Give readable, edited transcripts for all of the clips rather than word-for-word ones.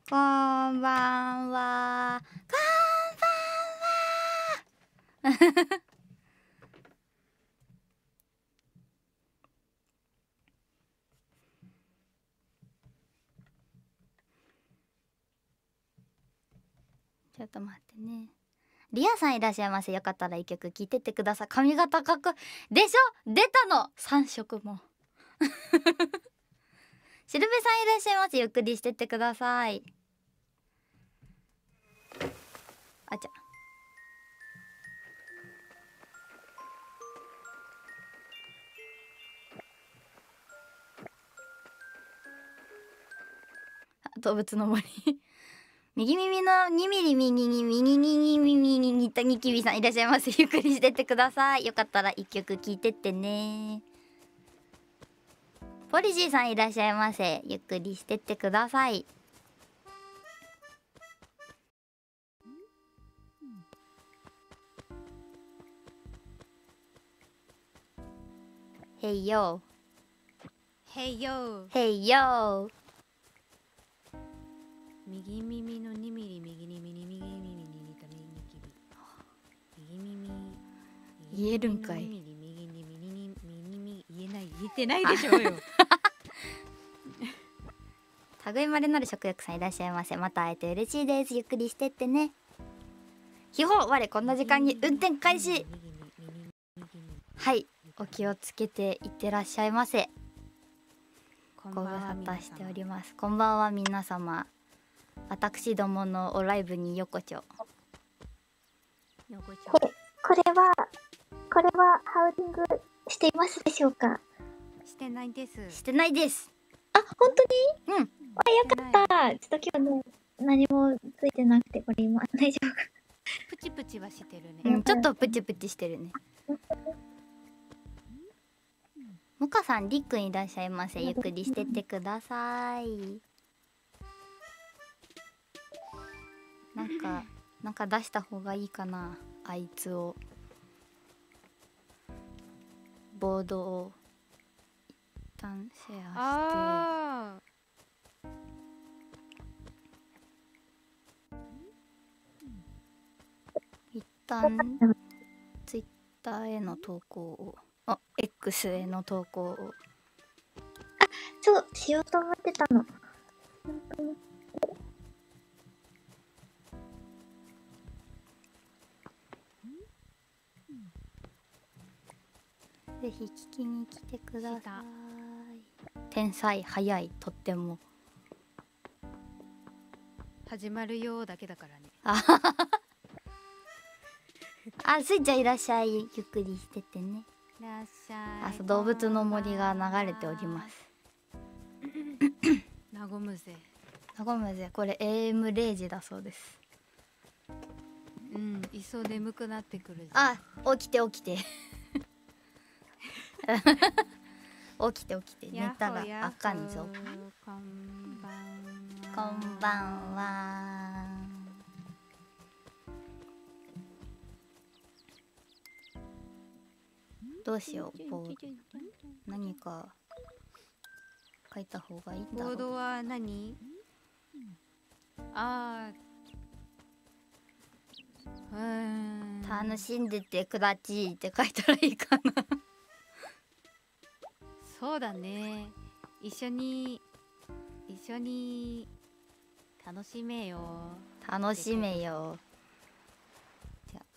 こんばんは。こんばんは。ちょっと待ってね。リアさんいらっしゃいませ。よかったら一曲聴いてってください。髪型かっこでしょ、出たの3色も。しるべさんいらっしゃいませ。ゆっくりしてってください。あちゃ。動物の森。右耳の2ミリ右に右に耳に似たニキビさんいらっしゃいませ。ゆっくりしてってください。よかったら一曲聴いてってね。ポリシーさんいらっしゃいませ。ゆっくりしてってください。Hey yo Hey yo Hey yo 右耳の2ミリ右に右耳に似たニキビ。右耳言えるんかい。 右に右に右に右言えない、言えてないでしょうよ。 類まれなる食欲さんいらっしゃいませ。また会えて嬉しいです。ゆっくりしてってね。ひほ我こんな時間に運転開始。はい、お気をつけていってらっしゃいませ。ご無沙汰しております。こんばんは皆様。私どものおライブによこちょ。 これはハウリングしていますでしょうか？ してないです。 してないです。 あ、本当に？ うん。 あ、よかった。ちょっと今日何もついてなくて、これ今大丈夫か？ プチプチはしてるね。 うん、ちょっとプチプチしてるね。むかさん、りっくんいらっしゃいませ。ゆっくりしてってください。なんか出した方がいいかな、あいつを。ボードを一旦シェアして一旦ツイッターへの投稿を、あ、X への投稿を。 そう、しようと思ってたの。 ぜひ聞きに来てください。天才早い、とっても。 始まるよだけだからね。 あ、スイちゃんいらっしゃい。ゆっくりしててね。 いらっしゃい。 あ、そう、動物の森が流れております。 なごむぜ。 なごむぜ。これ AM0 時だそうです。 うん、いっそ眠くなってくるぜ。 あ、起きて起きて。起きて起きて、寝たらあかんぞ。 こんばんは。 こんばんは。どうしよう、ボード。何か書いた方がいいんだろう。 ボードは何？ 楽しんでてくだちって書いたらいいかな。 そうだね。一緒に楽しめよ。 楽しめよ。じゃ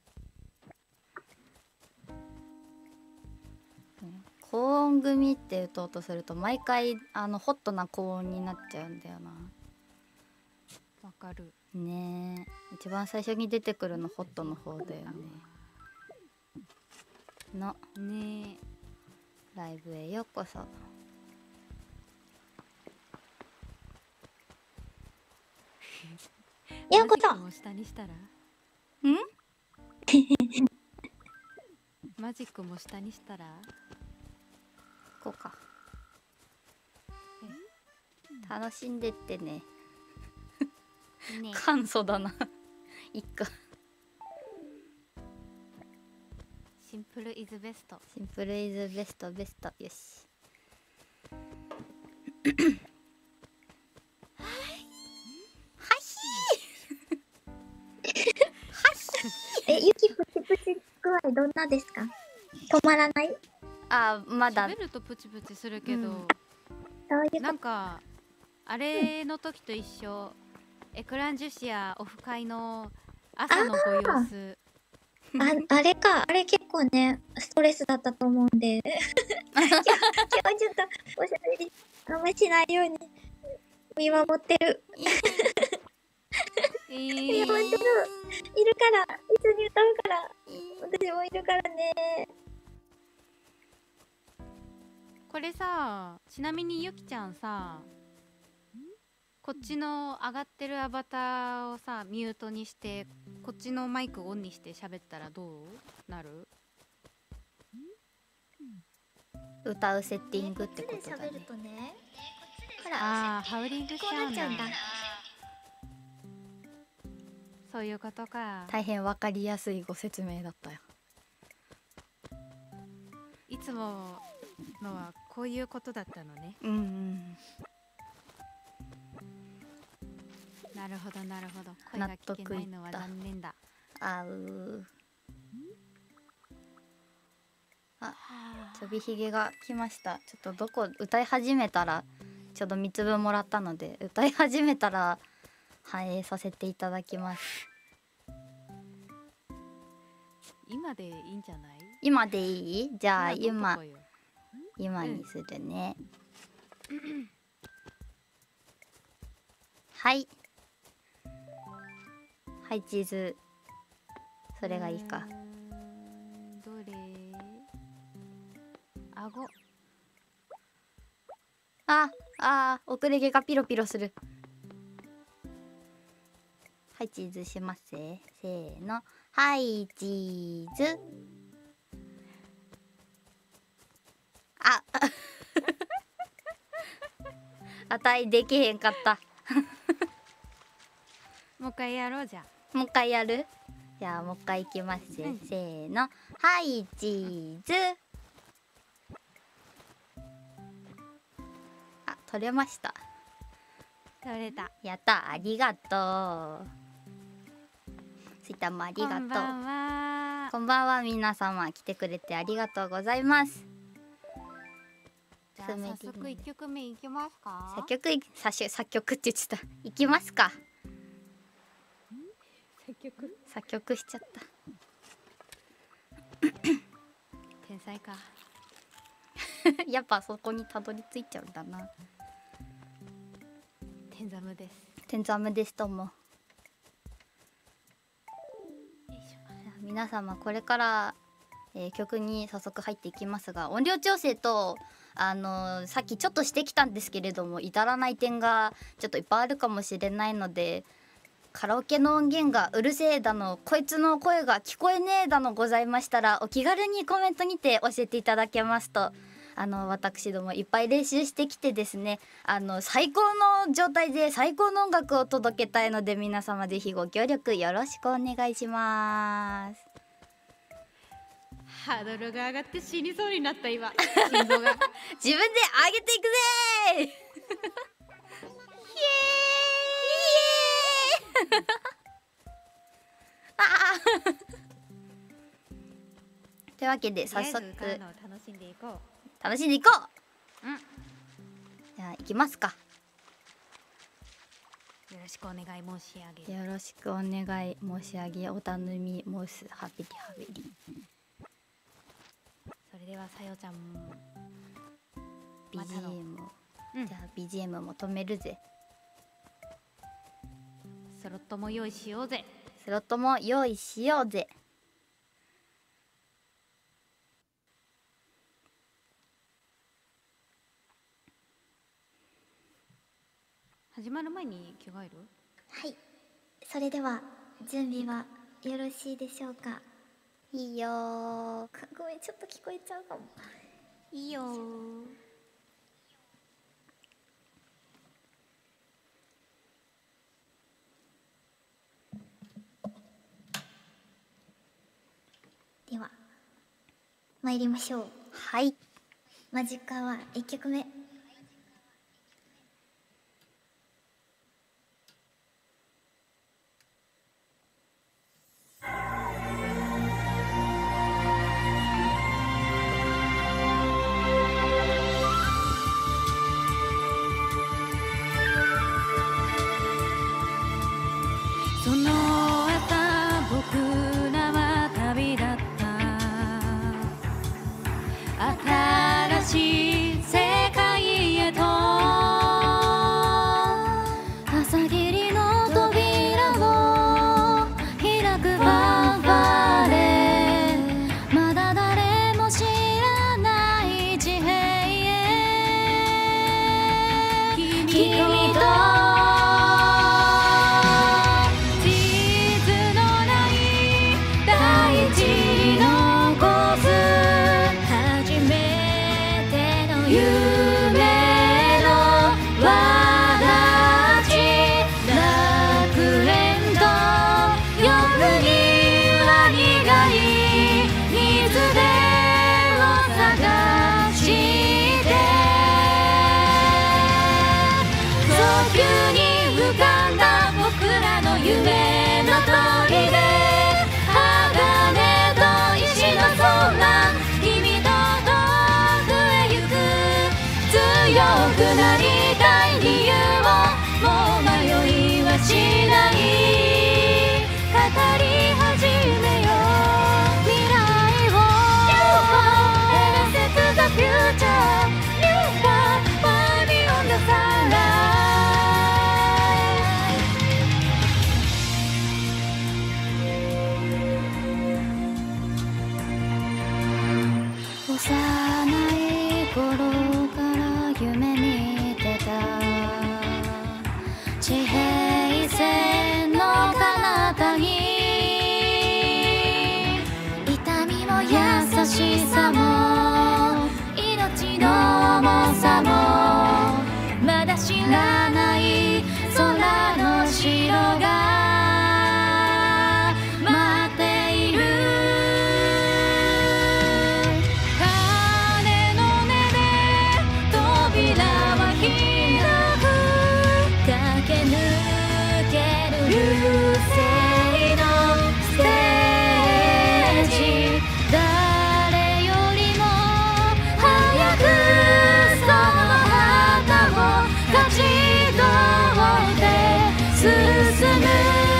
あ、高音組って打とうとすると毎回ホットな高音になっちゃうんだよな。 わかるねえ、一番最初に出てくるのホットの方だよね。のねえ、ライブへようこそ。 ようこそ。 マジックも下にしたら？マジックも下にしたら？ こうか。楽しんでってね。 ね、 簡素だな。いっか。 シンプルイズベスト。 シンプルイズベストベスト。よし。 声どんなですか？止まらない？ あ、まだ喋るとプチプチするけど、なそういうこんかあれの時と一緒、エクランジュシアオフ会の朝のご様子。 あれか、あれ結構ね、ストレスだったと思うんで。今日ちょっとおしゃべりあんましないように見守ってる。見守ってる。いるから、一緒に歌うから。私もいるからね。 これさ、ちなみにゆきちゃんさ、こっちの上がってるアバターをさミュートにして、こっちのマイクオンにして喋ったらどうなる？ 歌うセッティングってことだね。 とね。 ああ、ハウリングしちゃうんだ。 こうなっちゃうんだ。 そういうことか。 大変わかりやすいご説明だったよ。 いつものはこういうことだったのね。 うんうん。 なるほどなるほど。声が聞けないのは残念だ。 あう。あ、ちょびひげが来ました。ちょっとどこ歌い始めたら、ちょうど3粒もらったので歌い始めたら反映させていただきます。 今でいいんじゃない？ 今でいい？じゃあ今ににするね。はいはいチーズ、それがいいか。 どれ？顎。 遅れ毛がピロピロする。はいチーズしますせーの、はいチーズ。あたいできへんかった。 もう一回やろうじゃ。 もう一回やる？じゃあもう一回いきます、せーの、はいチーズ。取れました。 取れた。 やった、ありがとう。スイタもありがとう。 こんばんは。 こんばんは、皆様来てくれてありがとうございます。 じゃあ早速1曲目いきますか？ 作曲って言ってた。いきますか。作曲しちゃった。 天才か。 やっぱそこにたどり着いちゃうんだな。 天ザムです。 天ザムですとも。皆様これから、曲に早速入っていきますが、音量調整とさっきちょっとしてきたんですけれども、至らない点がちょっといっぱいあるかもしれないので、カラオケの音源がうるせえだの、こいつの声が聞こえねえだのございましたら、お気軽にコメントにて教えていただけますと、私どもいっぱい練習してきてですね、最高の状態で最高の音楽を届けたいので、皆様ぜひご協力よろしくお願いします。 ハードルが上がって死にそうになった今。心臓が自分で上げていくぜーイエーイというわけで早速楽しんでいこう。 楽しんでいこう。じゃあ行きますか。 よろしくお願い申し上げ。 よろしくお願い申し上げ、お頼み申す、はべりはべり。 それではさよちゃん BGM を、じゃあ BGM も止めるぜ。 スロットも用意しようぜ。 スロットも用意しようぜ。 始まる前に着替える？ はい。それでは、準備はよろしいでしょうか？ いいよー。 ごめん、ちょっと聞こえちゃうかも。 いいよー。 では、参りましょう。 はい。 マジカは1曲目。 かんだ僕らの夢の砦で鋼と石の空君と遠くへ行く強くなりたい理由をもう迷いはしない語り始めよう未来を Set the future You got money on the sunlight 幼い頃から夢見てた地平線の彼方に痛みも優しさも命の重さもまだ知らない空の城が待っている鐘の音で扉は開く駆け抜ける流星のステージ誰よりも早くその旗を勝ち取って進む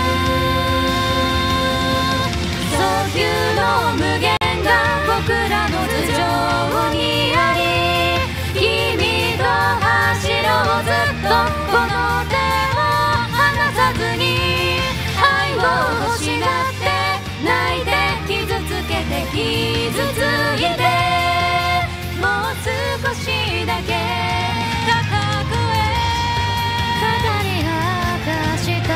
早急の無限が僕らの頭上にあり君と走ろうずっとこの手を離さずに愛を欲しがって泣いて傷つけて傷ついてもう少しだけ高くへ語り明かした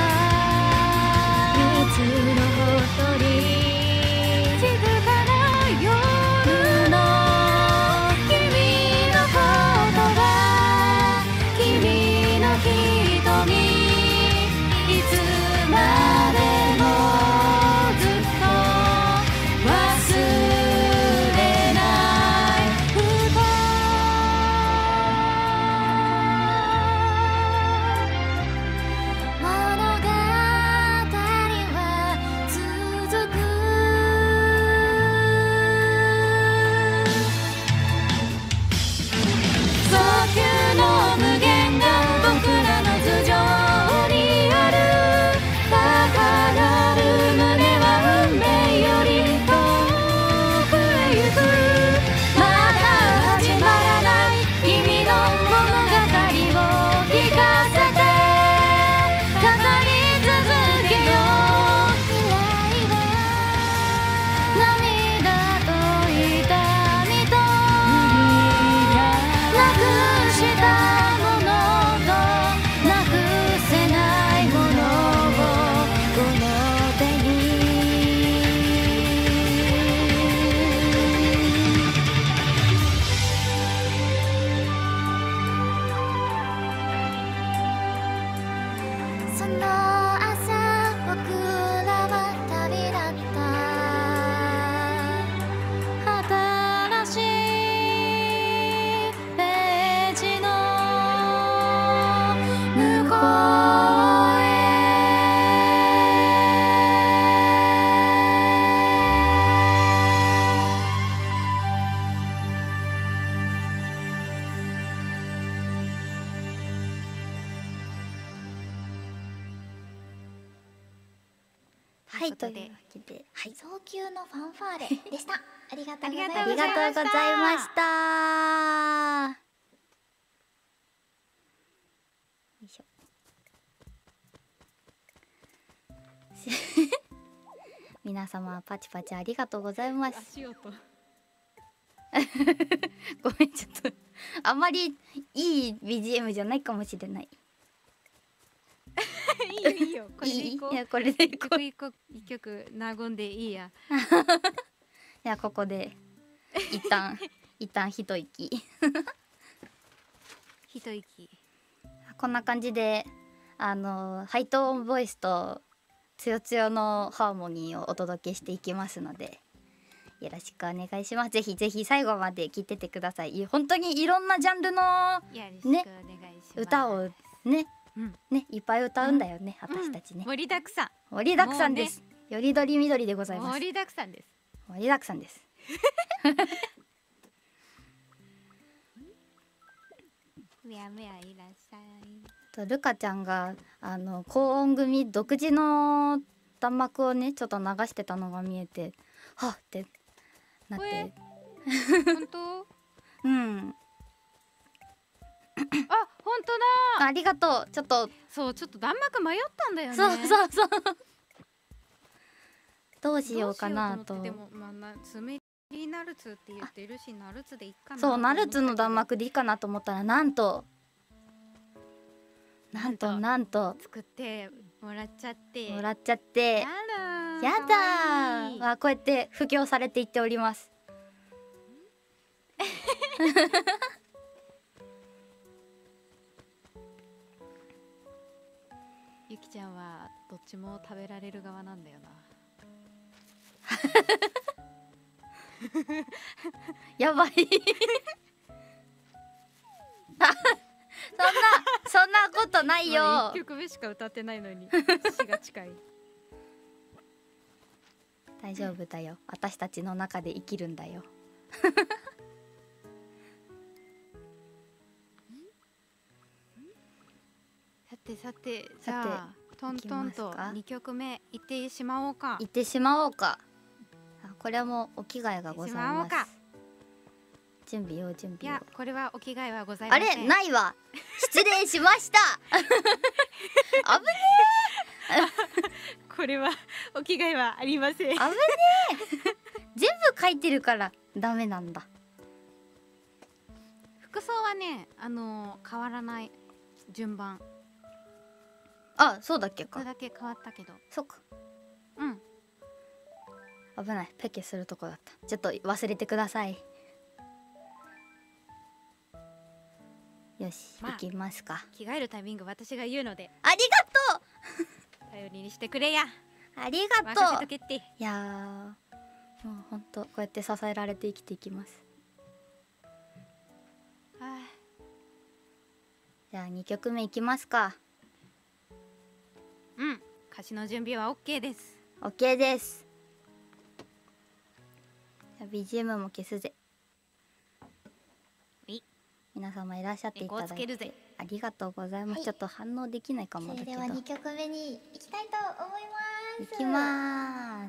夏のほとり静かな夜の君の言葉君の瞳いつまでもずっと忘れない歌物語は続く早急の無限が僕らの頭上にある高鳴る胸は運命より遠くへ行くまだ始まらない君の物語を聞かせて語り続けよう未来は涙と痛みとなくしたものとなくせないものをこの手にその朝僕らは旅立った新しいページの向こうへはいというわけではい早急のファンファーレでしたありがとうございますありがとうございましたよいしょ皆様パチパチありがとうございます足音ごめんちょっとあまりいい BGM じゃないかもしれないいいよいいよこれでいこういやこれでいこう一曲和んでいいやじゃあここで一旦一息一息こんな感じでハイトーンボイスとつよつよのハーモニーをお届けしていきますのでよろしくお願いします。ぜひぜひ最後まで聞いててください。本当にいろんなジャンルのよろしくお願いします、 歌をねうんね、いっぱい歌うんだよね、私たちね。 盛りだくさん。 盛りだくさんです。よりどりみどりでございます。 盛りだくさんです。 盛りだくさんです。 むやむやいらっしゃい。 とルカちゃんが高音組独自の弾幕をねちょっと流してたのが見えて、はっってなって。 本当？ うん。 あ、本当だ。 ありがとう。ちょっとそうちょっと弾幕迷ったんだよね。 そうそうそう。どうしようかなと。 でもまあつめりナルツって言ってるし、ナルツでいいかな。 そうナルツの弾幕でいいかなと思ったら、なんと作ってもらっちゃって。 やだー。こうやって布教されていっております。 ゆきちゃんはどっちも食べられる側なんだよな。 やばい。そんなことないよ。 1曲目しか歌ってないのに死が近い。 大丈夫だよ、私たちの中で生きるんだよ。 さてじゃあトントンと2曲目いってしまおうか。 これもお着替えがございます。準備を。いやこれはお着替えはございません。 あれないわ。失礼しました。危ねえ。これはお着替えはありません。危ねえ。全部書いてるからダメなんだ。 服装はね変わらない順番。 あ、そうだっけか。 それだけ変わったけど。 そっか。 うん。 危ない、ペケするとこだった。ちょっと忘れてください。よし、行きますか。 着替えるタイミング私が言うので。 ありがとう。頼りにしてくれや。 ありがとう。 任せとけって。 いやー、もうほんとこうやって支えられて生きていきます。じゃあ2曲目いきますか。 うん、歌詞の準備は OK です。 OK です。じゃあ BGM も消すぜ。皆様いらっしゃっていただいてありがとうございます。ちょっと反応できないかもだけど、 それでは2曲目に行きたいと思います。 行きます。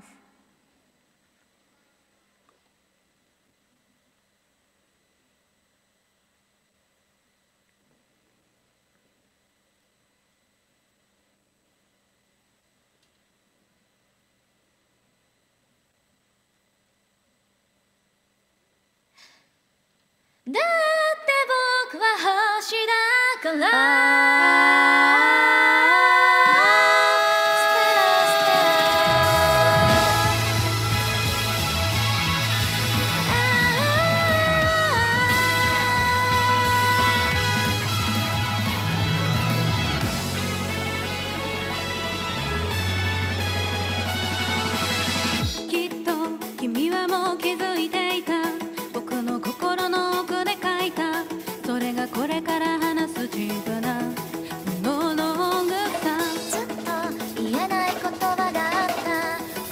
だって僕は星だからきっと君はもう気づいていた。僕の心の奥で書いた、それがこれから話す自分なモノローグさ。 ずっと言えない言葉があった、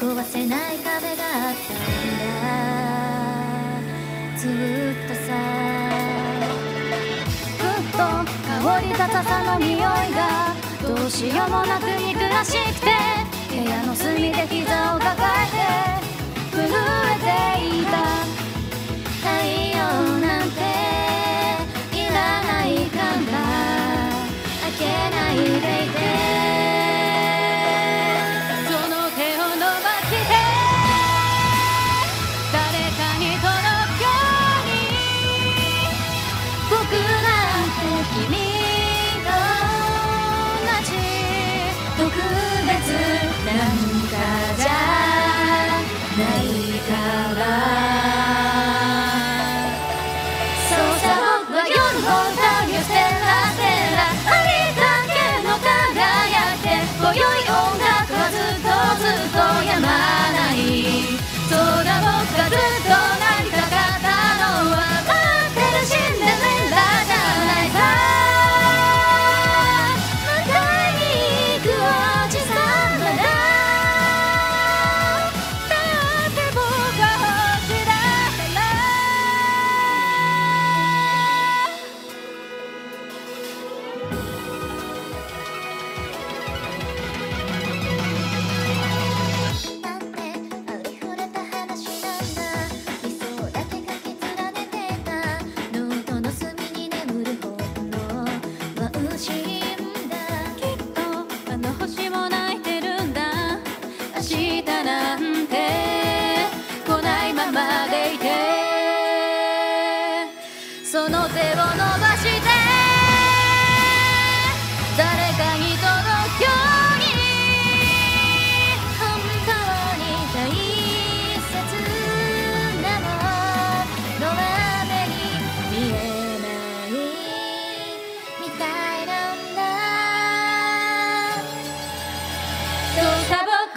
壊せない壁があったんだ、ずっとさ。 ふっと香り高さの匂いがどうしようもなく憎らしくて、部屋の隅で膝を抱えて震えていた。 太陽なんていらないから開けないでいて。 その手を伸ばして誰かに届くように、 僕なんて君と同じ特別なんかじゃないから。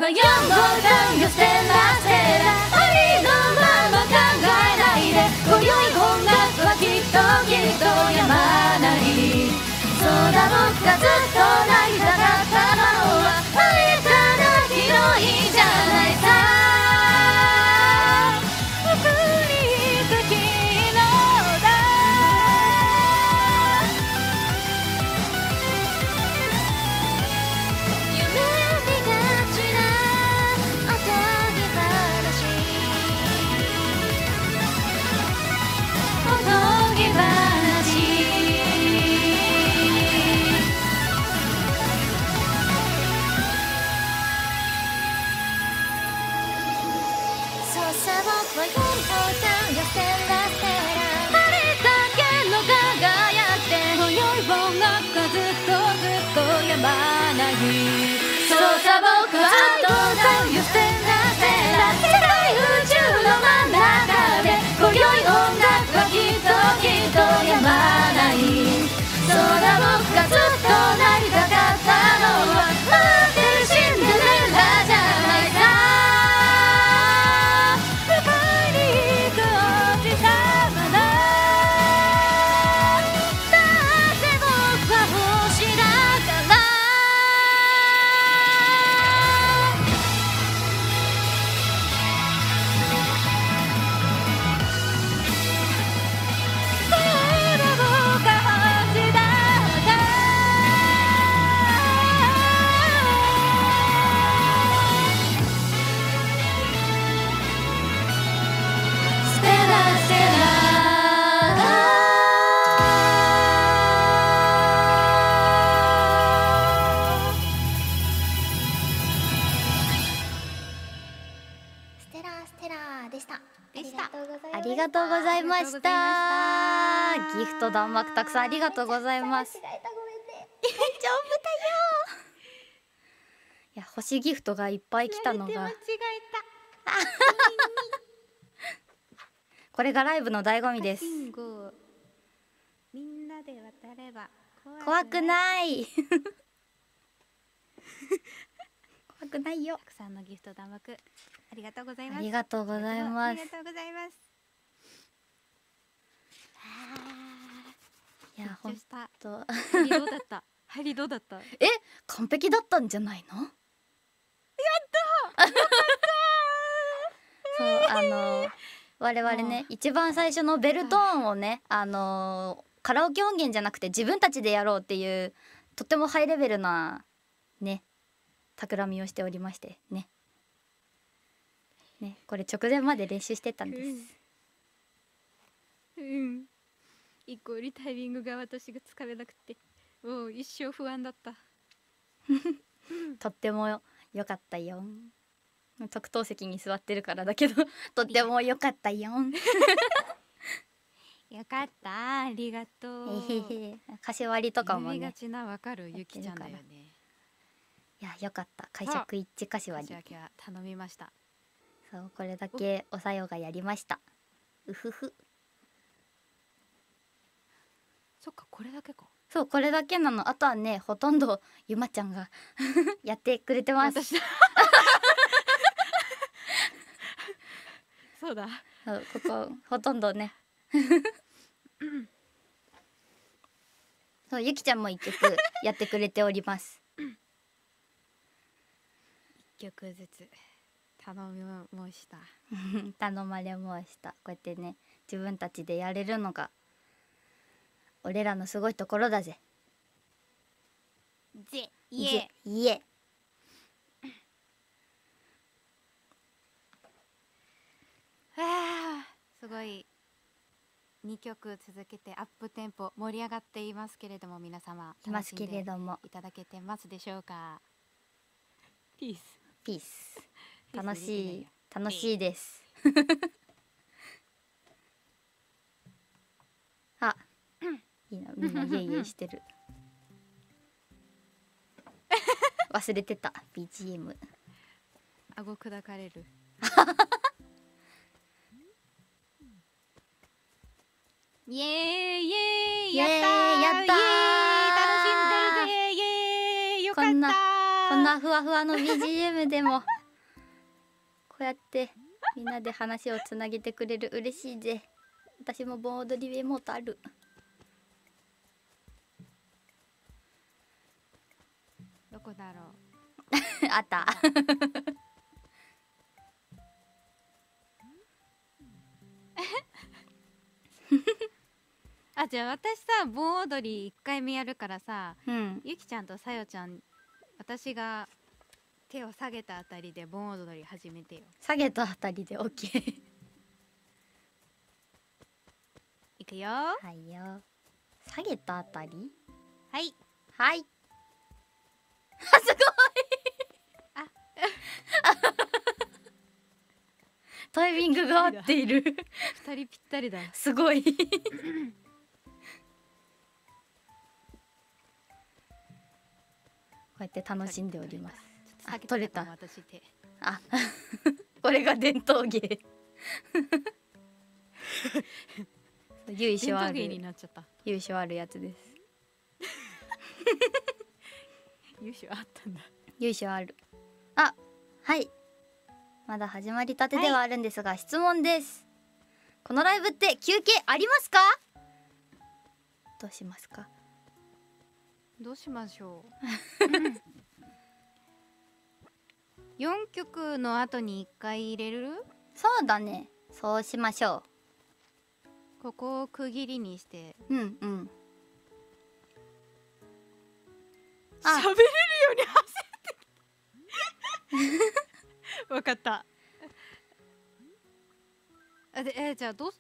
迷うボタンよステラステラありのまま考えないで今宵音楽はきっとやまないそうだ僕がずっとなりたかったのは会えたら広いじゃないさ僕に昨日だ夢見がちなおとぎ話おとぎ話そうさ僕は4個だよステラステラあれだけの輝って今宵音楽がずっとやまないそうさ僕はずっとだよステラステラ世界宇宙の真ん中で今宵音楽はきっとやまないそうだ僕がずっとなりたかったのは待ってるシンデレラじゃないさ世界に行くおじさまだだって僕は星だからそうだ僕は星だからステラステステラステラでした。 でしたありがとうございましありがとうございましたた。ギフト弾幕たくさんありがとうございます。 間違えたごめんね。 大丈夫だよ。いや、星ギフトがいっぱい来たのが間違えこれがライブの醍醐味たです。 信号みんなで渡れば怖くない怖くないよ。 たくさんのギフト弾幕ありがとうございますありがとうございますありが。とうございますいや、ほん緊張したと入りどうだった入りどうだった完璧だったんじゃないの？やったそう我々ね、一番最初のベルトーンをね、カラオケ音源じゃなくて自分たちでやろうっていうとってもハイレベルなね企みをしておりましてね。ね、これ直前まで練習してたんです。 うん一個よりタイミングが私がつかめなくてもう一生不安だったとっても良かったよ。特等席に座ってるからだけどとっても良かったよ。 よかったありがとうえへへ、柏割とかも読みがね。 ちなわかるゆきちゃんだよねいや、良かった。解釈一致柏割。 私は頼みましたそう、これだけおさよがやりました。うふふ。 そっかこれだけかそう、これだけなの。あとはね、ほとんどゆまちゃんがやってくれてます。 私だそうだそう、ここほとんどね。そう、ゆきちゃんも一曲やってくれております。 一曲ずつ頼みました頼まれました。こうやってね、自分たちでやれるのが俺らのすごいところだぜ。 ぜいえいえ。 すごい2曲続けてアップテンポ盛り上がっていますけれども皆様いますけれども、 いただけてますでしょうかピースピース。 ピース楽しいできないよ楽しいです。あ、いいな、みんなイエイイエイしてる。忘れてた BGM。 顎砕かれるイエーイイエーイやったーイエーイやったーイエーイ楽しんでるぜイエーイよかったーこんなふわふわの BGM でもこうやってみんなで話をつなげてくれる、嬉しいぜ。私も盆踊りウェモートある。 どこだろう。 あったあ、じゃあ私さ盆踊り1回目やるからさ、 うん、 ゆきちゃんとさよちゃん、私が手を下げたあたりで盆踊り始めてよ。 下げたあたりで OK いくよ。 はいよ。下げたあたり、 はいはいあ、すごいあタイミングが合っている 2人ぴったりだ。 すごいこうやって楽しんでおります。あ、取れた。 私手。 あこれが伝統芸由緒ある伝統芸になっちゃった。 由緒あるやつです。 優秀あったんだ。 由緒ある。あ、はい、まだ始まりたてではあるんですが、質問です。このライブって休憩ありますか？どうしますか？ どうしましょう。4曲の後に1回入れる？ そうだね、そうしましょここを区切りにして。 う。うんうん。 喋れるように焦ってわかった。あでじゃあどうす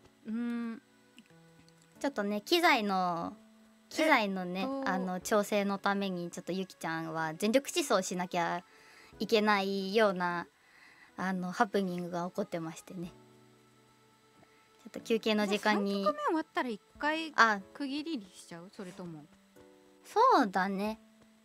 ちょっとね、機材のね、調整のためにちょっとゆきちゃんは全力疾走しなきゃいけないようなハプニングが起こってましてね、ちょっと休憩の時間に。 3曲目終わったら1回あ、 区切りにしちゃう？それともそうだね、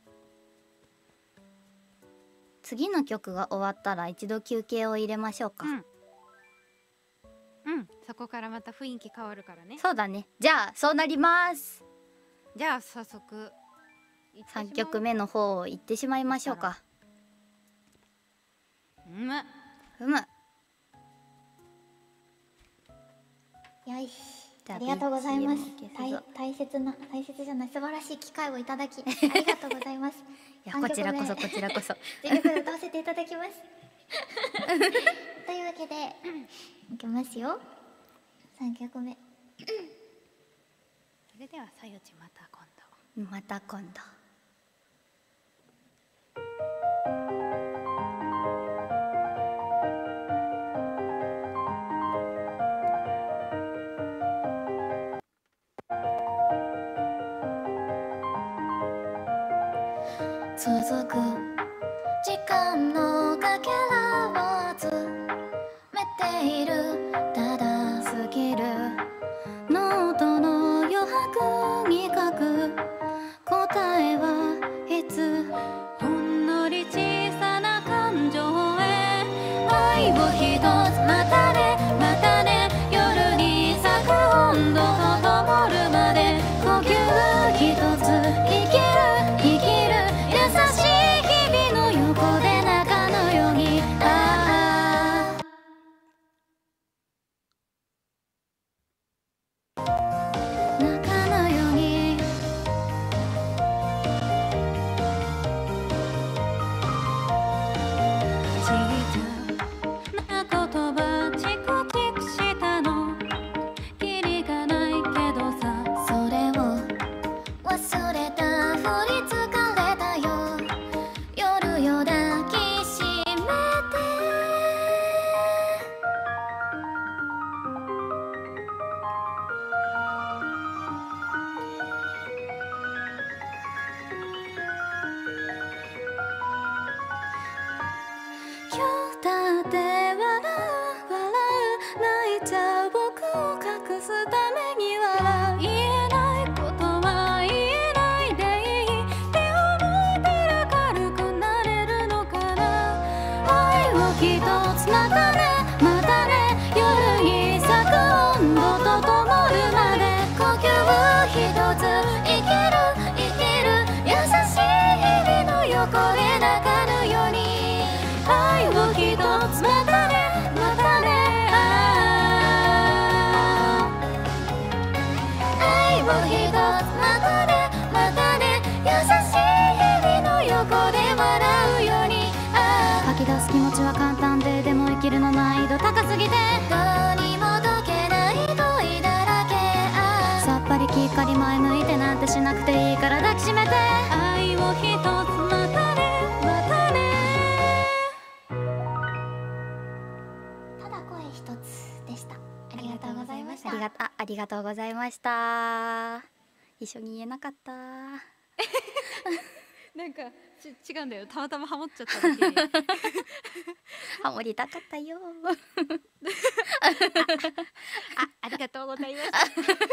次の曲が終わったら一度休憩を入れましょうか。 うん、そこからまた雰囲気変わるからね。 そうだね、じゃあそうなります。 じゃあ早速 3曲目の方を行ってしまいましょうか。 うむよし、 じゃありがとうございます。 BGM 消すぞ。 大切じゃない、素晴らしい機会をいただきありがとうございます。 いや、こちらこそこちらこそ全力で歌わせていただきますというわけでいきますよ、3曲目。 それではさよち、また今度。 また今度。 続く時間のかけらを詰めている、ただ過ぎるノートの余白に書く答えはいつ、 ほんのり小さな感情へ愛を一つ、またねまたね、夜に咲く温度と灯るまで、呼吸一つ、生きる生きる、優しい日々の横で中のように、ああ中のように、 ちっちゃな言葉チクチクしたの、キリがないけどさ、 それを忘れたふり疲れたよ、夜よ抱きしめて、 今日だって笑う泣いちゃう僕を隠すために笑う、言えないことは言えないでいいって思いてら軽くなれるのかな、愛を一つ、またねまたね、夜に咲く温度と灯るまで、呼吸一つ、生きる生きる、優しい日々の横で泣かぬように、愛を一つ、またね出す気持ちは簡単で、でも生きるの難易度高すぎてどうにも解けない問いだらけ。さっぱりきっかり前向いてなんてしなくていいから抱きしめて、愛を一つまたねまたね。 ただ声一つでした。ありがとうございました。 ありがとうございました。一緒に言えなかった。 なんか違うんだよ、たまたまハモっちゃっただけでハモりたかったよ。 ありがとうございました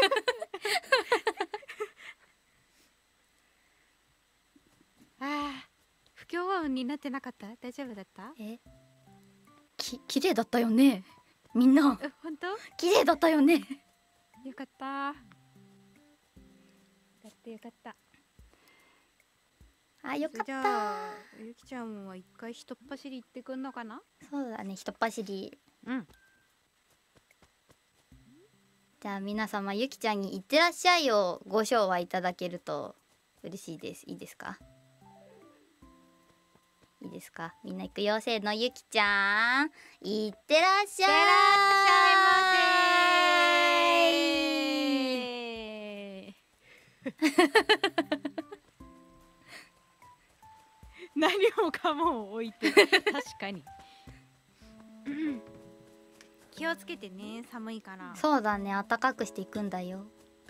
不協和音になってなかった？大丈夫だった？ 綺麗だったよね。みんな本当？ 綺麗だったよね。 よかった。だってよかった。 よかっじゃた。 あゆきちゃんは一回ひとっ走り行ってくんのかな？ そうだね、ひとっ走り。じゃあ皆様、ゆきちゃんにいってらっしゃいをご唱和いただけると嬉しいです。いいですか？いいですか？みんな行くよ。せーの、ゆきちゃんいってらっしゃい。いってらっしゃいませ。 何もかもを置いて確かに気をつけてね、寒いから。 そうだね、暖かくしていくんだよ。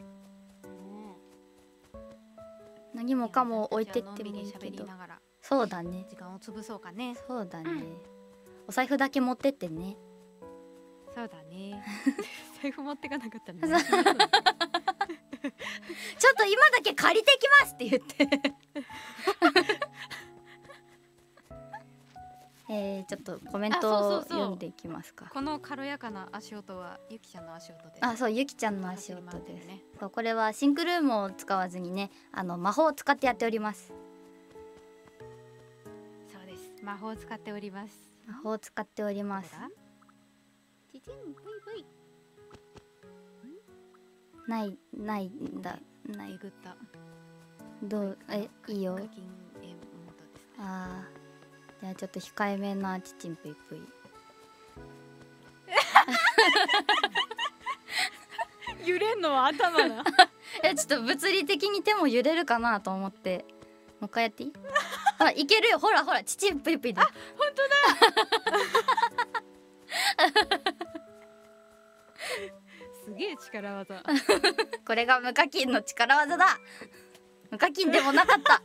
何もかも置いてってもいいけど。そうだね、 時間を潰そうかね。 そうだね、お財布だけ持ってってね。 そうだね財布持ってかなかったねちょっと今だけ借りてきますって言ってちょっとコメントを読んでいきますか。 この軽やかな足音はゆきちゃんの足音です。 そう、ゆきちゃんの足音です。そう、これはシンクルームを使わずにね、魔法を使ってやっております。 そうです、魔法を使っております。 魔法を使っております。 チチンブイブイ。 ないんだ。ない。 えぐった。 どういいよ。 ああ。 じゃあちょっと控えめなチチンプイプイ揺れんのは頭だちょっと物理的に手も揺れるかなと思って、もう一回やっていい？いけるよ、ほらほら、チチンプイプイだ。 本当だすげえ力技これが無課金の力技だ。無課金でもなかった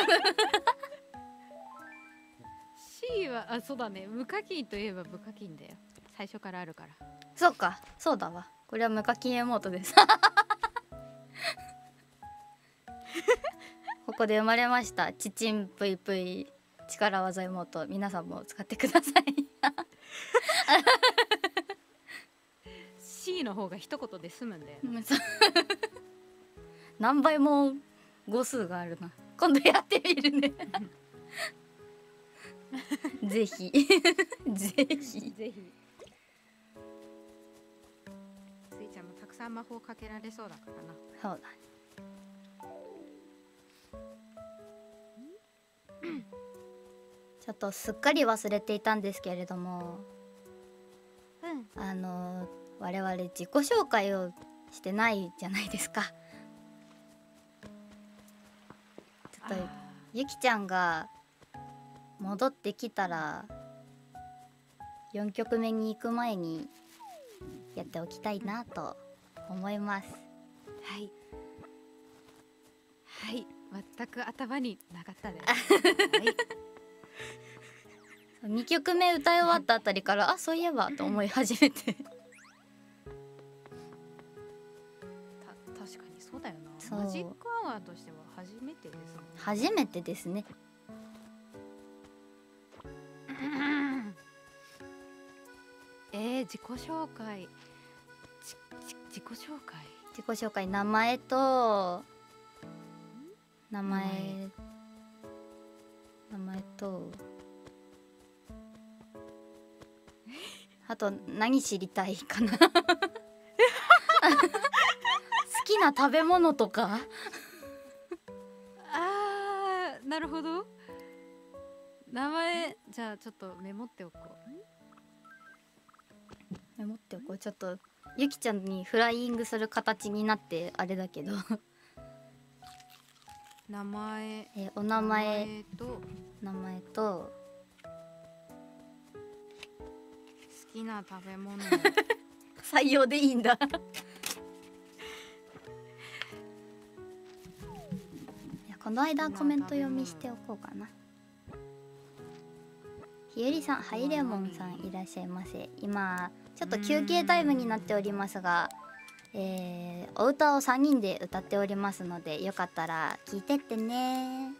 C はそうだね、無課金といえば無課金だよ、最初からあるから。 そうか、そうだわ、これは無課金エモートですここで生まれましたチチンプイプイ力技エモート、皆さんも使ってください C の方が一言で済むんだよ何倍も語数があるな。今度やってみるねぜひぜひぜひスイちゃんもたくさん魔法かけられそうだからな。 そうだねちょっとすっかり忘れていたんですけれども、我々自己紹介をしてないじゃないですか。ちょっとゆきちゃんが戻ってきたら4曲目に行く前にやっておきたいなと思います。 はいはい、全く頭になかったですはい、2曲目歌い終わったあたりからそういえばと思い始めて確かにそうだよな。マジックアワーとしては初めてですもんね。 初めてですね自己紹介自己紹介名前とあと何知りたいかな好きな食べ物とかなるほど。 名前じゃあちょっとメモっておこメモっておこう。ちょっとゆきちゃんにフライングする形になってあれだけどう。名前お名前と名前と好きな食べ物。 採用でいいんだいやこの間コメント読みしておこうかな。ひゆりさん、ハイレモンさんいらっしゃいませ。今ちょっと休憩タイムになっておりますが、お歌を3人で歌っておりますので、よかったら聞いてってね。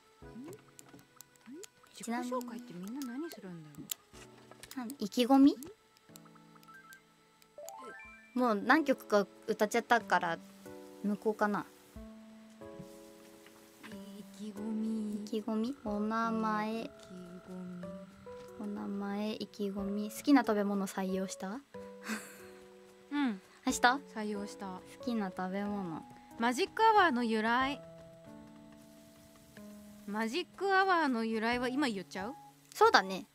自己紹介ってみんな何するんだろう。 意気込み？もう何曲か歌っちゃったから向こうかな。 意気込み。 意気込み、お名前、 意気込み。 お名前、意気込み、好きな食べ物採用した？ うんあ、した？ 採用した。 好きな食べ物。 マジックアワーの由来。マジックアワーの由来は今言っちゃう？ そうだね。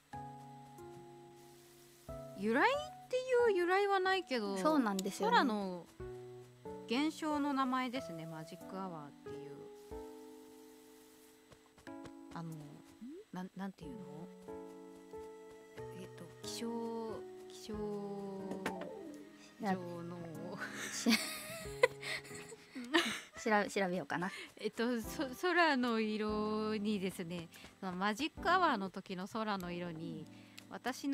由来っていう由来はないけど、 そうなんですよね。 空の現象の名前ですね。マジックアワーっていうなんていうの？気象上の調べようかな。 空の色にですね、そのマジックアワーの時の空の色に私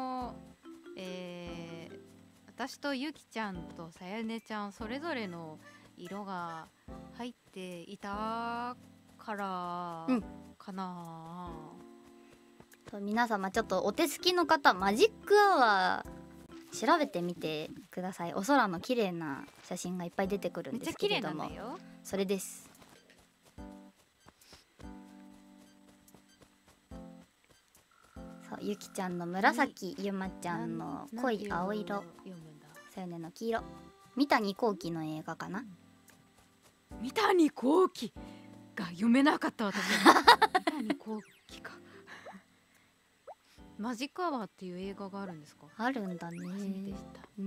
とゆきちゃんとさやねちゃんそれぞれの色が入っていたからかな、 皆様ちょっとお手すきの方、マジックアワー調べてみてください。お空の綺麗な写真がいっぱい出てくるんですけれども、 めっちゃ綺麗なんだよ。 それです。そう、ゆきちゃんの紫、ゆまちゃんの濃い青色、さよねの黄色、三谷幸喜の映画かな。 三谷幸喜が読めなかった私三谷幸喜かマジックアワーっていう映画があるんですか？ あるんだね。 初めて知った。 うん。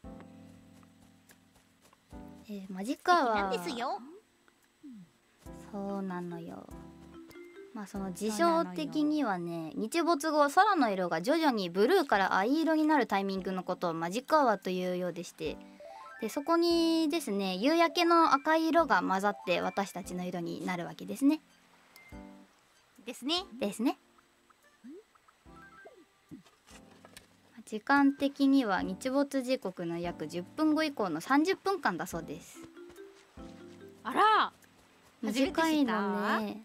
マジックアワーなんですよ。 そうなのよ。まあその事象的にはね、日没後空の色が徐々にブルーから藍色になるタイミングのことをマジックアワーというようでして、でそこにですね、夕焼けの赤い色が混ざって私たちの色になるわけですね。 ですね。 ですね。時間的には日没時刻の約10分後以降の30分間だそうです。 あら、 短いのね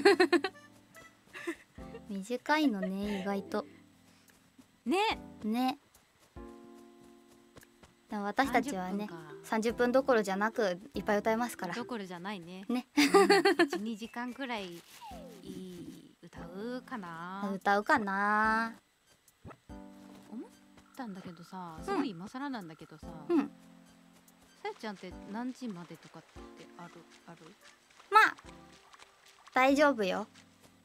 短いのね、意外とね。 でも私たちはね30分どころじゃなくいっぱい歌えますから。 どころじゃないね。 ね 1、2時間くらい歌うかな。 歌うかな。 思ったんだけどさ、すごい今更なんだけどさ、 うん、 さやちゃんって何時までとかってある？ まあ大丈夫よ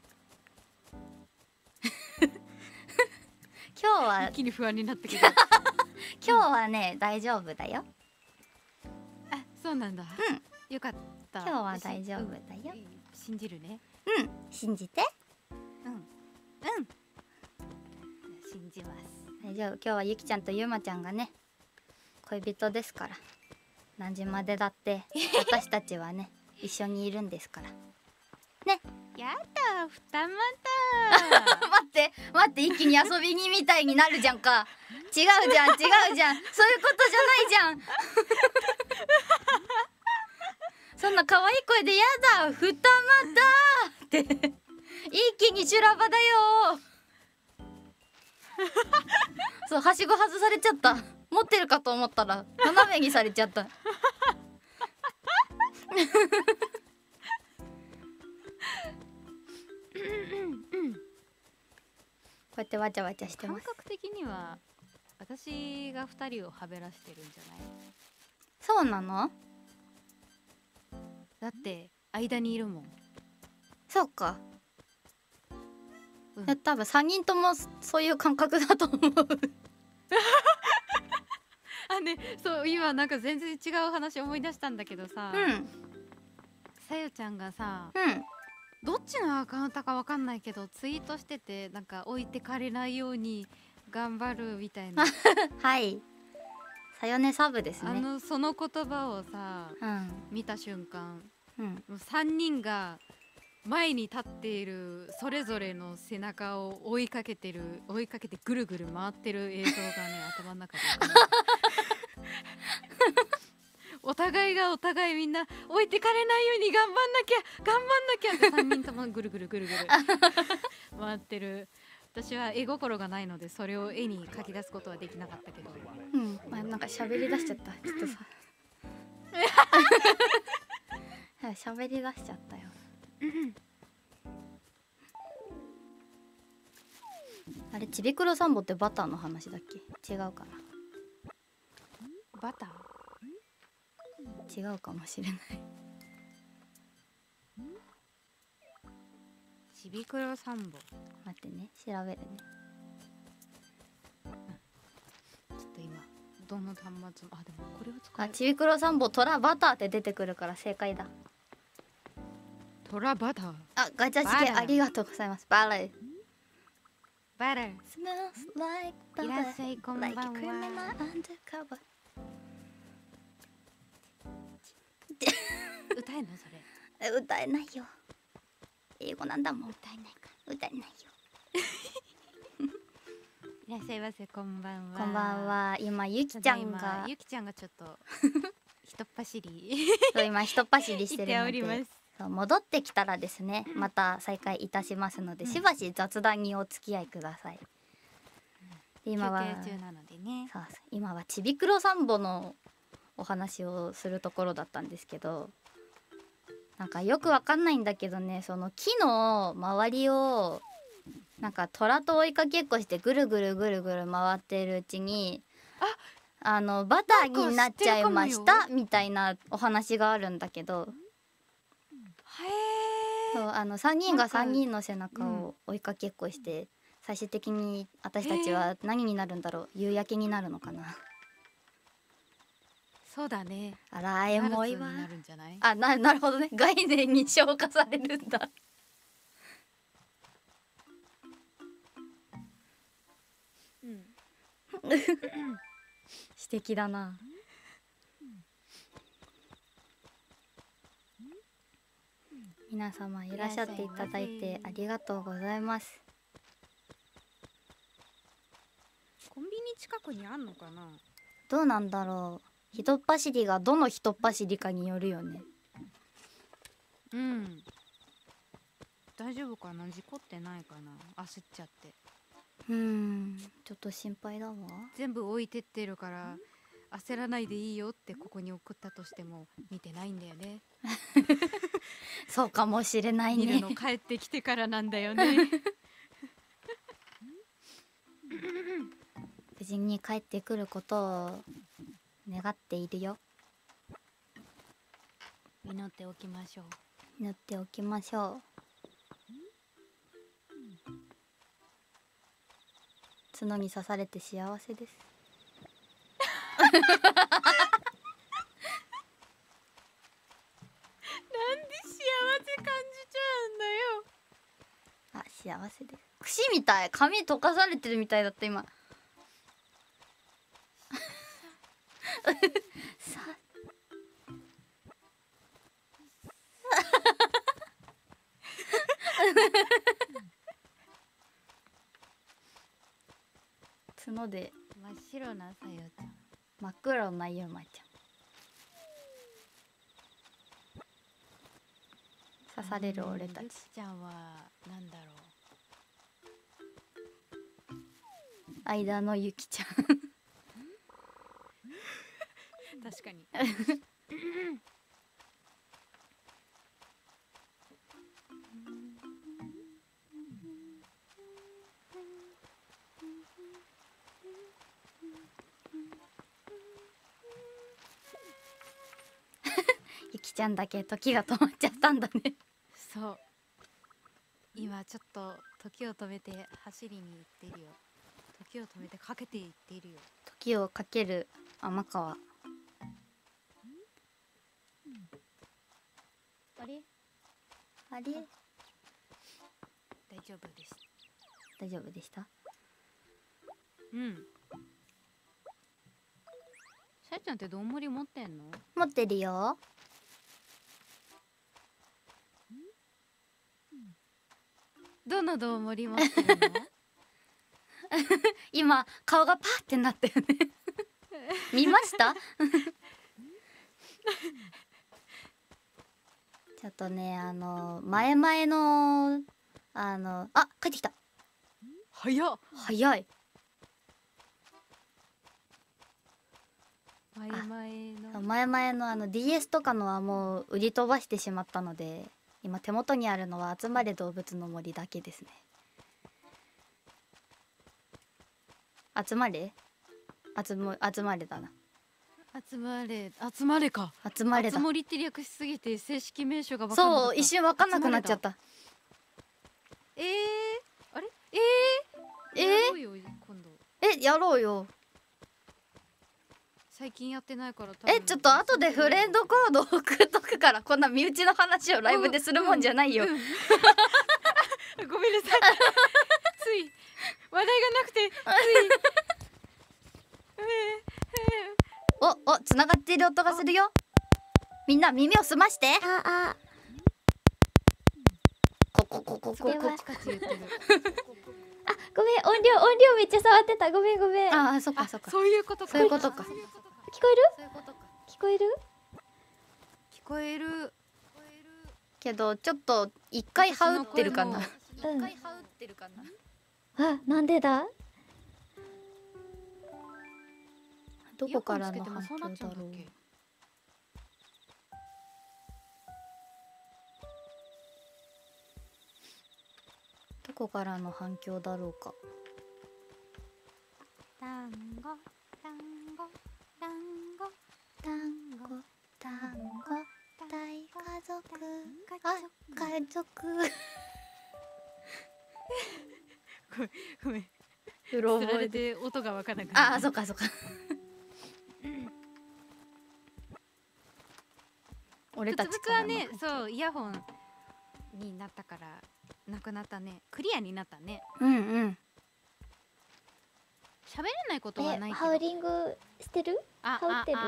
今日は一気に不安になったけど今日はね大丈夫だよ。 あ、そうなんだ。 うん、 よかった。 今日は大丈夫だよ。 信じるね。 うん、信じて。 信じます。 大丈夫。今日はゆきちゃんとゆまちゃんがね恋人ですから、何時までだって私たちはね一緒にいるんですからね。 やだ、二股待って一気に遊び人みたいになるじゃんか。違うじゃんそういうことじゃないじゃんそんな可愛い声でやだ二股って一気に修羅場だよそう、はしご外されちゃった。持ってるかと思ったら斜めにされちゃったこうやってわちゃわちゃしてます。 感覚的には私が2人をはべらしてるんじゃない？ そうなの？ だって間にいるもん。 そうか。 多分3人ともそういう感覚だと思う。 あね、そう今なんか全然違う話思い出したんだけどさ、さよちゃんがさ、どっちのアカウントかわかんないけどツイートしてて、なんか置いてかれないように頑張るみたいなはい、さよねサブですね。 その言葉をさ、見た瞬間、もう3人が前に立っているそれぞれの背中を追いかけてぐるぐる回ってる映像がね頭の中で、ね、お互いがお互いみんな置いてかれないように頑張んなきゃって3人ともぐるぐる回ってる。私は絵心がないのでそれを絵に描き出すことはできなかったけど、 なんか喋り出しちゃった。ちょっとさ喋り出しちゃったよ。あれちびくろサンボってバターの話だっけ？違うかな。 バター？違うかもしれない。 ちびくろサンボ。 待ってね、調べるね。 ちょっと今どの端末も、でもこれを使う。 ちびくろサンボトラバターって出てくるから正解だ。 トラバター。 ガチャチケありがとうございます。バレー。 バレー。 Smells like butter. いらっしゃい、こんばんは。 Like a criminal undercover. 歌えんのそれ？ 歌えないよ。英語なんだもん。歌えないから。歌えないよ。 いらっしゃいませ、こんばんは。 こんばんは。今ゆきちゃんがちょっとひとっ走りそう今ひとっ走りしてるのおりまで、 す。 そう戻ってきたらですね、また再開いたしますので、しばし雑談にお付き合いください。今は休憩中なのでね。 そう今はちびくろサンボのお話をするところだったんですけど、なんかよくわかんないんだけどね、その木の周りをなんか虎と追いかけっこしてぐるぐる回ってるうちにバターになっちゃいましたみたいなお話があるんだけど、そう3人が3人の背中を追いかけっこして、最終的に私たちは何になるんだろう、夕焼けになるのかな。 そうだね。 あらエモいわ。 なるんじゃない？ なるほどね、概念に消化されるんだ。素敵だな。皆様いらっしゃっていただいてありがとうございます。 コンビニ近くにあんのかな？ どうなんだろう。ひとっ走りがどのひとっ走りかによるよね。 大丈夫かな、事故ってないかな、焦っちゃって。 ちょっと心配だわ。 全部置いてってるから焦らないでいいよってここに送ったとしても見てないんだよね。 そうかもしれないね。 見るの帰ってきてからなんだよね。 無事に帰ってくることを願っているよ。 祈っておきましょう。 祈っておきましょう。角に刺されて幸せです。 なんで幸せ感じちゃうんだよ。 幸せです。櫛みたい、髪溶かされてるみたいだった今。さ角で真っ白なさよちゃん、 真っ黒なゆまちゃん、刺される俺たち。 ゆきちゃんはなんだろう、 間のゆきちゃん。 確かに。 ゆきちゃんだけ時が止まっちゃったんだね。 そう、 今ちょっと時を止めて走りに行ってるよ。時を止めてかけていっているよ。 時をかける天川。 あれあれ、 大丈夫です。 大丈夫でした？ うん。さやちゃんってどんもり持ってんの？ 持ってるよ。 どのどんもり持ってるの？ 今顔がパーってなったよね。見ました？ちょっとね、前々の帰ってきた。 早っ。 早い。前々のDS とかのはもう売り飛ばしてしまったので、今手元にあるのは集まれ動物の森だけですね。集まれだな。 集まれか。 集まれだ。 集まりって略しすぎて正式名称が分かんなかった。 そう、一瞬分かんなくなっちゃった。 あれやろうよ今度。 やろうよ。 最近やってないから多分。 ちょっと後でフレンドコード送っとくから、こんな身内の話をライブでするもんじゃないよ。 ごめんなさい。つい話題がなくてつながっている音がするよ。みんな耳を澄まして。こカチカチ言ってる。 ごめん、音量めっちゃ触ってた。ごめん。 そっか。 そういうことか。 聞こえるけどちょっと一回羽打ってるかな。 なんでだ？ どこからの反響だろう。どこからの反響だろうか。 団子大家族。家族。 ごめん。 うろつられて音が分からなくなった。そっか。俺たちはね、そうイヤホンになったからなくなったね。クリアになったね。喋れないことはないけど。 ハウリングしてる？ハウってる？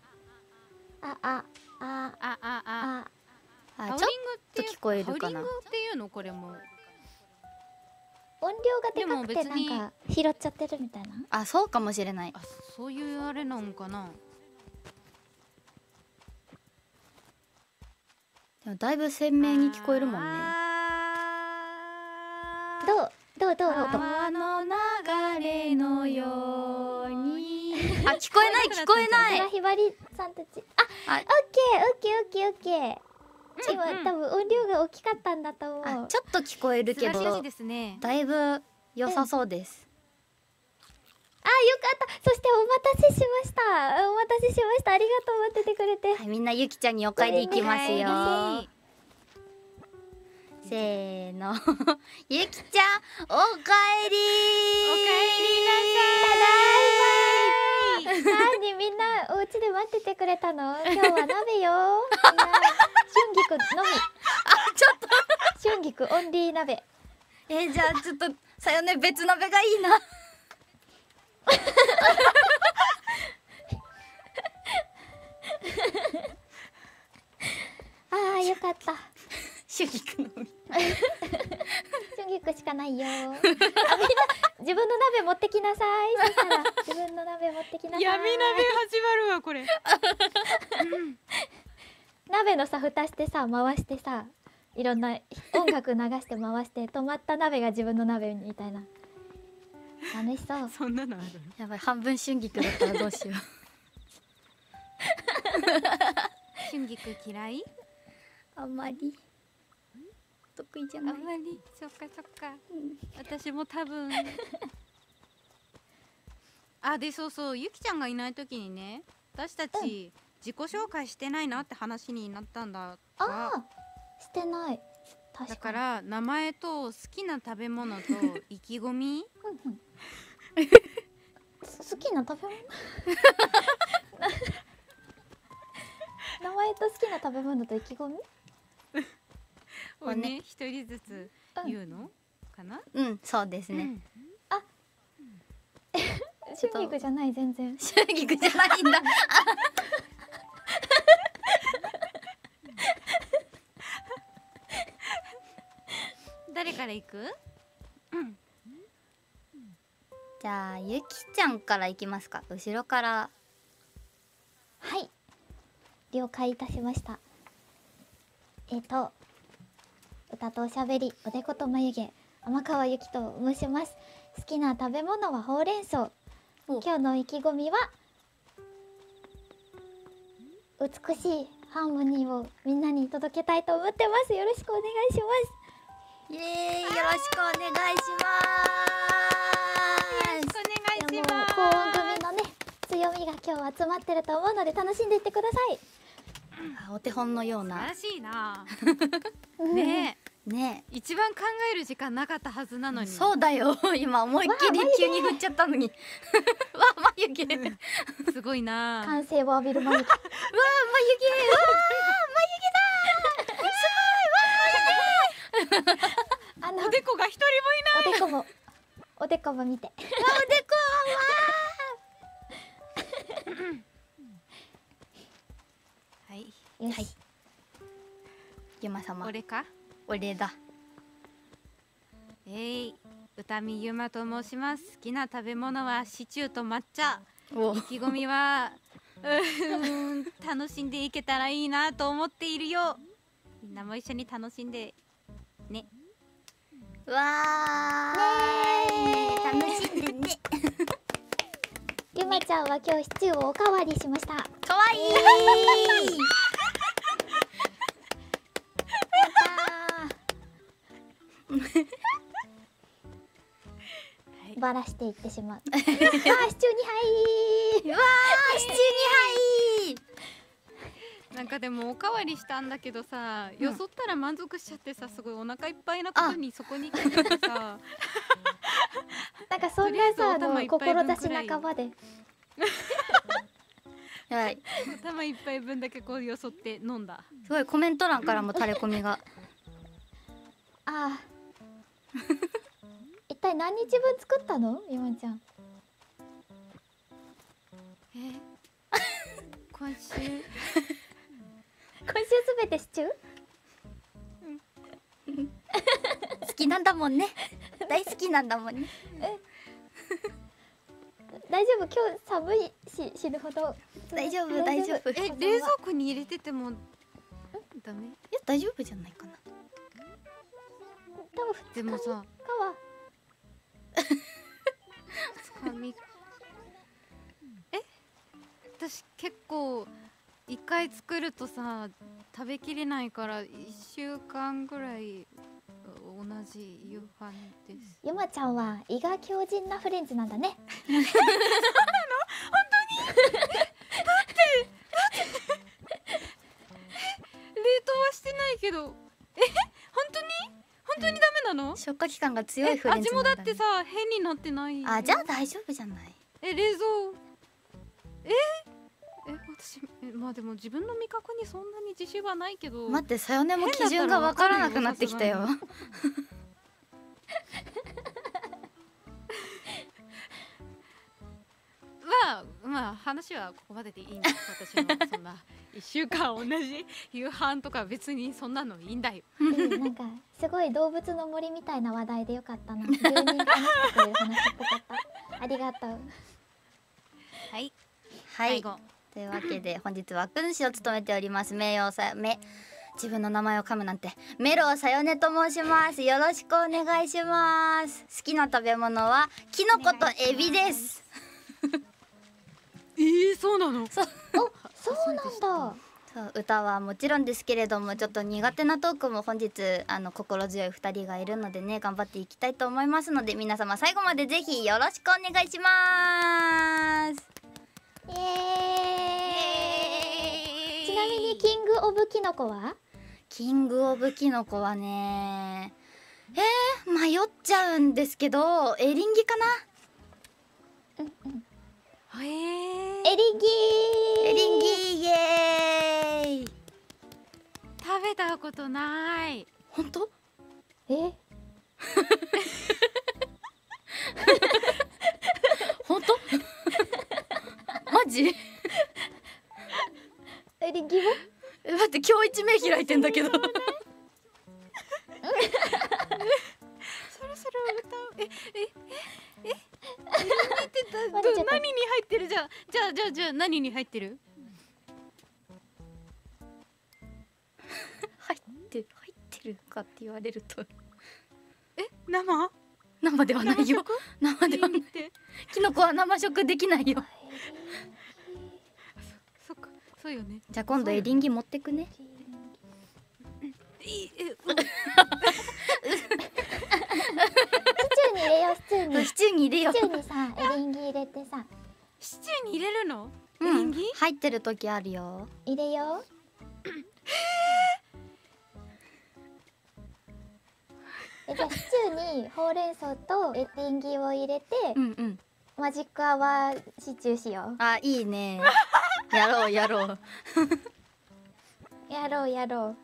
ハウリングって聞こえるかな。 ハウリングっていうのこれも。 音量がでかくてなんか拾っちゃってるみたいな。 そうかもしれない。 そういうあれなのかな。 でもだいぶ鮮明に聞こえるもんね。 どう川の流れのように。 聞こえない。 ラヒバリさんたち。オッケー。今多分音量が大きかったんだと思う。 ちょっと聞こえるけど、だいぶ良さそうです。 よかった。そしてお待たせしました。ありがとう、待っててくれて。 みんなゆきちゃんにお帰り行きますよ。せーの。ゆきちゃんおかえりなさい。何みんなお家で待っててくれたの？今日は鍋よ。みんな春菊のみ。 ちょっと春菊オンリー鍋。 じゃあちょっとさよね、別鍋がいいな。 よかった。 春菊のみ。 春菊しかないよ。みんな自分の鍋持ってきなさい。そしたら自分の鍋持ってきなさい。 闇鍋始まるわこれ。 鍋のさ蓋してさ回してさ、いろんな音楽流して回して止まった鍋が自分の鍋みたいな。楽しそう。 そんなのある？ やばい、半分春菊だったらどうしよう。 春菊嫌い？ あんまり得意じゃない。 あんまり。そっか。私も多分。でそうゆきちゃんがいない時にね、私たち自己紹介してないなって話になったんだが。 してない。 確かに。 だから名前と好きな食べ物と意気込みうんうん好きな食べ物名前と好きな食べ物と意気込みをね一人ずつ言うのかな。 うんそうですね。 春菊じゃない全然。 春菊じゃないんだ。 誰から行く？ じゃあゆきちゃんからいきますか。後ろから。 はい了解いたしました。歌とおしゃべりおでこと眉毛天川ゆきと申します。好きな食べ物はほうれん草。今日の意気込みは美しいハーモニーをみんなに届けたいと思ってます。よろしくお願いします。 イエーイよろしくお願いします。 お願いしいやもうます。 高音組のね強みが今日集まってると思うので楽しんでいってください。 お手本のような素晴らしいな。 うんねねえ、一番考える時間なかったはずなのに。 そうだよ。今思いっきり急に振っちゃったのに。わあ眉毛。わあ眉毛。 すごいな。 歓声を浴びる眉毛。 わああのおでこが一人おでこも見て。 おでこはい。 よし、 はいゆま様。 俺か。 俺だ。 歌見ゆまと申します。好きな食べ物はシチューと抹茶。 お意気込みは楽しんでいけたらいいなと思っているよ。みんなも一緒に楽しんでね。 わー楽しんでね。 ゆまちゃんは今日シチューをおかわりしました。 かわいい。 バラしていってしまう。あーシチュー2杯。 わーシチュー2杯。 なんかでもおかわりしたんだけどさ、よそったら満足しちゃってさ、すごいお腹いっぱいなことにそこに来ててさ。 なんかそんなさとりあえずお玉一杯分くらい志半ばで。 はい。 頭一杯分だけこうよそって飲んだ。 すごいコメント欄からも垂れ込みが。 ああ。一体何日分作ったのゆまちゃん。 今週今週すべてシチュー？ 好きなんだもんね。大好きなんだもんね。 大丈夫、今日寒いし死ぬほど。 大丈夫大丈夫。い冷蔵庫に入れててもダメ？ や大丈夫じゃないかな。 多分でもさ、 かは私結構一回作るとさ食べきれないから1週間ぐらい同じ夕飯です。 ゆまちゃんは胃が強靭なフレンズなんだね。 冷凍はしてないけど、本当にダメなの？ 消化器官が強いフレンズ味なんだね。 もだってさ変になってない。 あ、じゃあ大丈夫じゃない。 冷蔵私まあでも自分の味覚にそんなに自信はないけど。 待って、さよねも基準がわからなくなってきたよ。 まあ話はここまででいいんです。私のそんな1週間同じ夕飯とか別にそんなのいいんだよ。 なんかすごい動物の森みたいな話題でよかったな。住人話してくれる話っぽかった。ありがとう。 はい、 はい。というわけで本日は君主を務めております自分の名前を噛むなんてメロさよねと申します。よろしくお願いします。好きな食べ物はキノコとエビです。 そうなの？ そうなんだ。 そう歌はもちろんですけれども、ちょっと苦手なトークも本日心強い2人がいるのでね、頑張っていきたいと思いますので、皆様最後までぜひよろしくお願いします。 イエーイ。ちなみにキングオブキノコは？ キングオブキノコはね、迷っちゃうんですけど、エリンギかな。 エリンギエリンギイエーイ。 食べたことない。 本当？本当？マジ？ エリンギも？ 待って、今日一名開いてんだけど。 そろそろ歌う。何に入ってる？じゃあ何に入ってる？ 入ってるかって言われると、 生ではないよ。生ではない。キノコは生食できないよ。 そっか、そうよね。 じゃあ今度エリンギ持ってくね。 シチューに入れよう、シチューに。 シチューに入れよう。 シチューにさ、エリンギ入れてさ、 シチューに入れるの？エうんリンギ？ 入ってる時あるよ。 入れよう。じゃあシチューにほうれん草とエリンギを入れて、 うんうん。 マジックアワーシチューしよあ、いいね。やろうやろう。 う。やろう。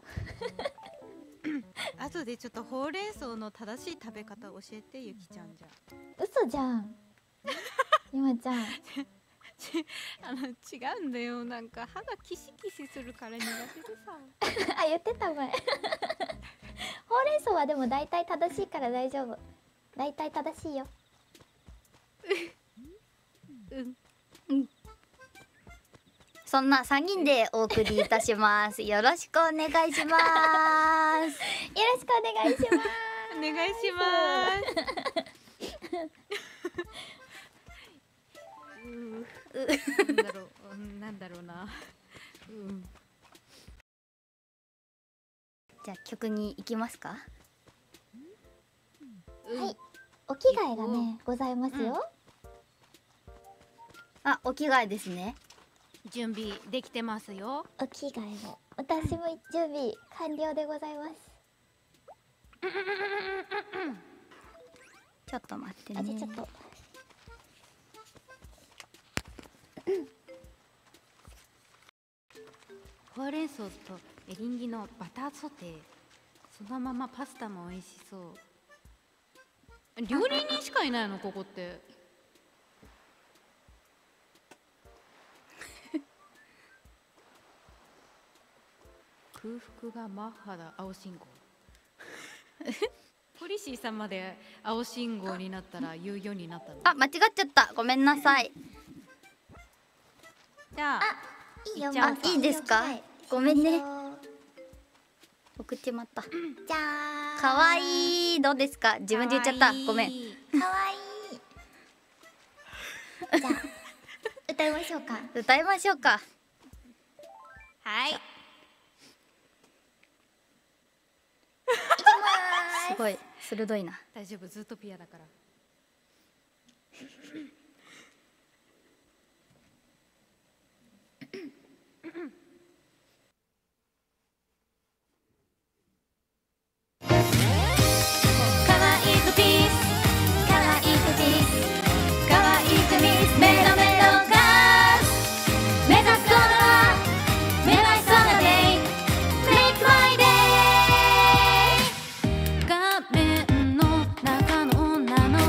後でちょっとほうれん草の正しい食べ方教えて、ゆきちゃん。じゃ嘘じゃん。今ちゃん。 違うんだよ。なんか歯がキシキシするから苦手でさ。 あ、言ってた前。ほうれん草はでも大体正しいから大丈夫。大体正しいよ。 そんな3人でお送りいたします。よろしくお願いします。 よろしくお願いします。 お願いします。なんだろうな。 じゃあ曲に行きますか。 はい、お着替えがね、ございますよ。 あ、お着替えですね。 準備できてますよ。 お着替えも、私も準備完了でございます。 ちょっと待ってね。 あ、じゃあちょっと。 ほうれん草とエリンギのバターソテー、そのままパスタも美味しそう。料理人しかいないのここって。空腹がマッハだ。青信号。ポリシーさんまで青信号になったら言うようになったの。 あ、間違っちゃった。ごめんなさい。 じゃあいいよ。 あ、いいですか。ごめんね。送っちまった。 じゃあ。 かわいい。どうですか。自分で言っちゃった。ごめん。 かわいい。じゃあ歌いましょうか。 歌いましょうか。 はい。 すごい鋭いな。 大丈夫、ズートピアだから。 画面の中の女の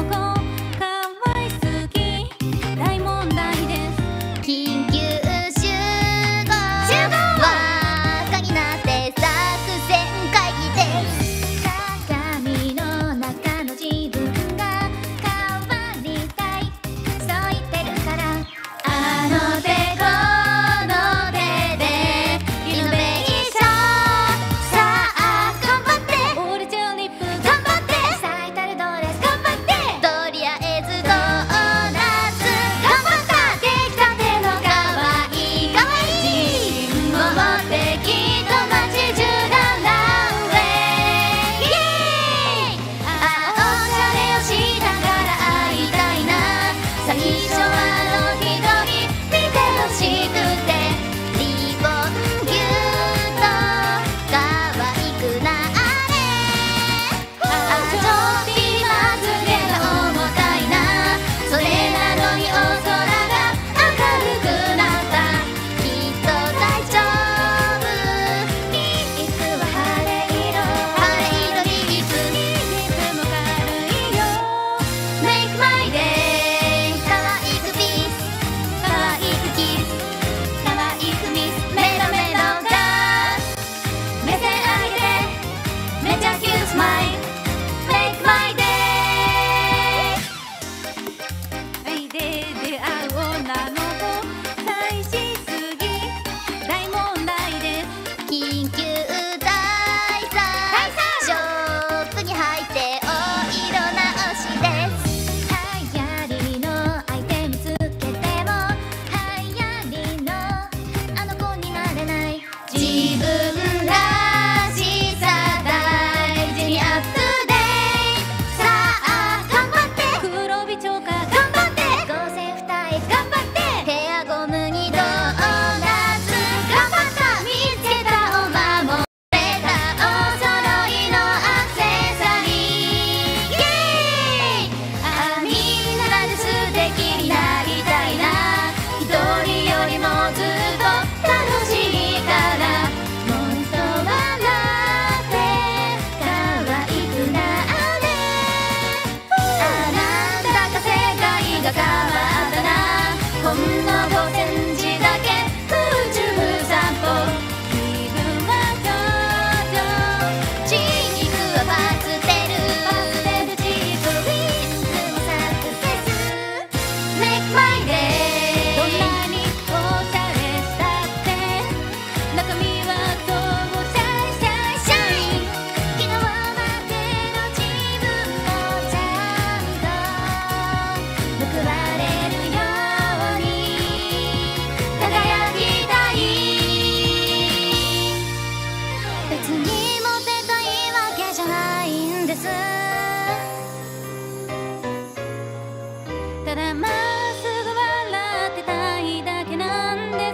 だまっすぐ笑ってたいだけなんです。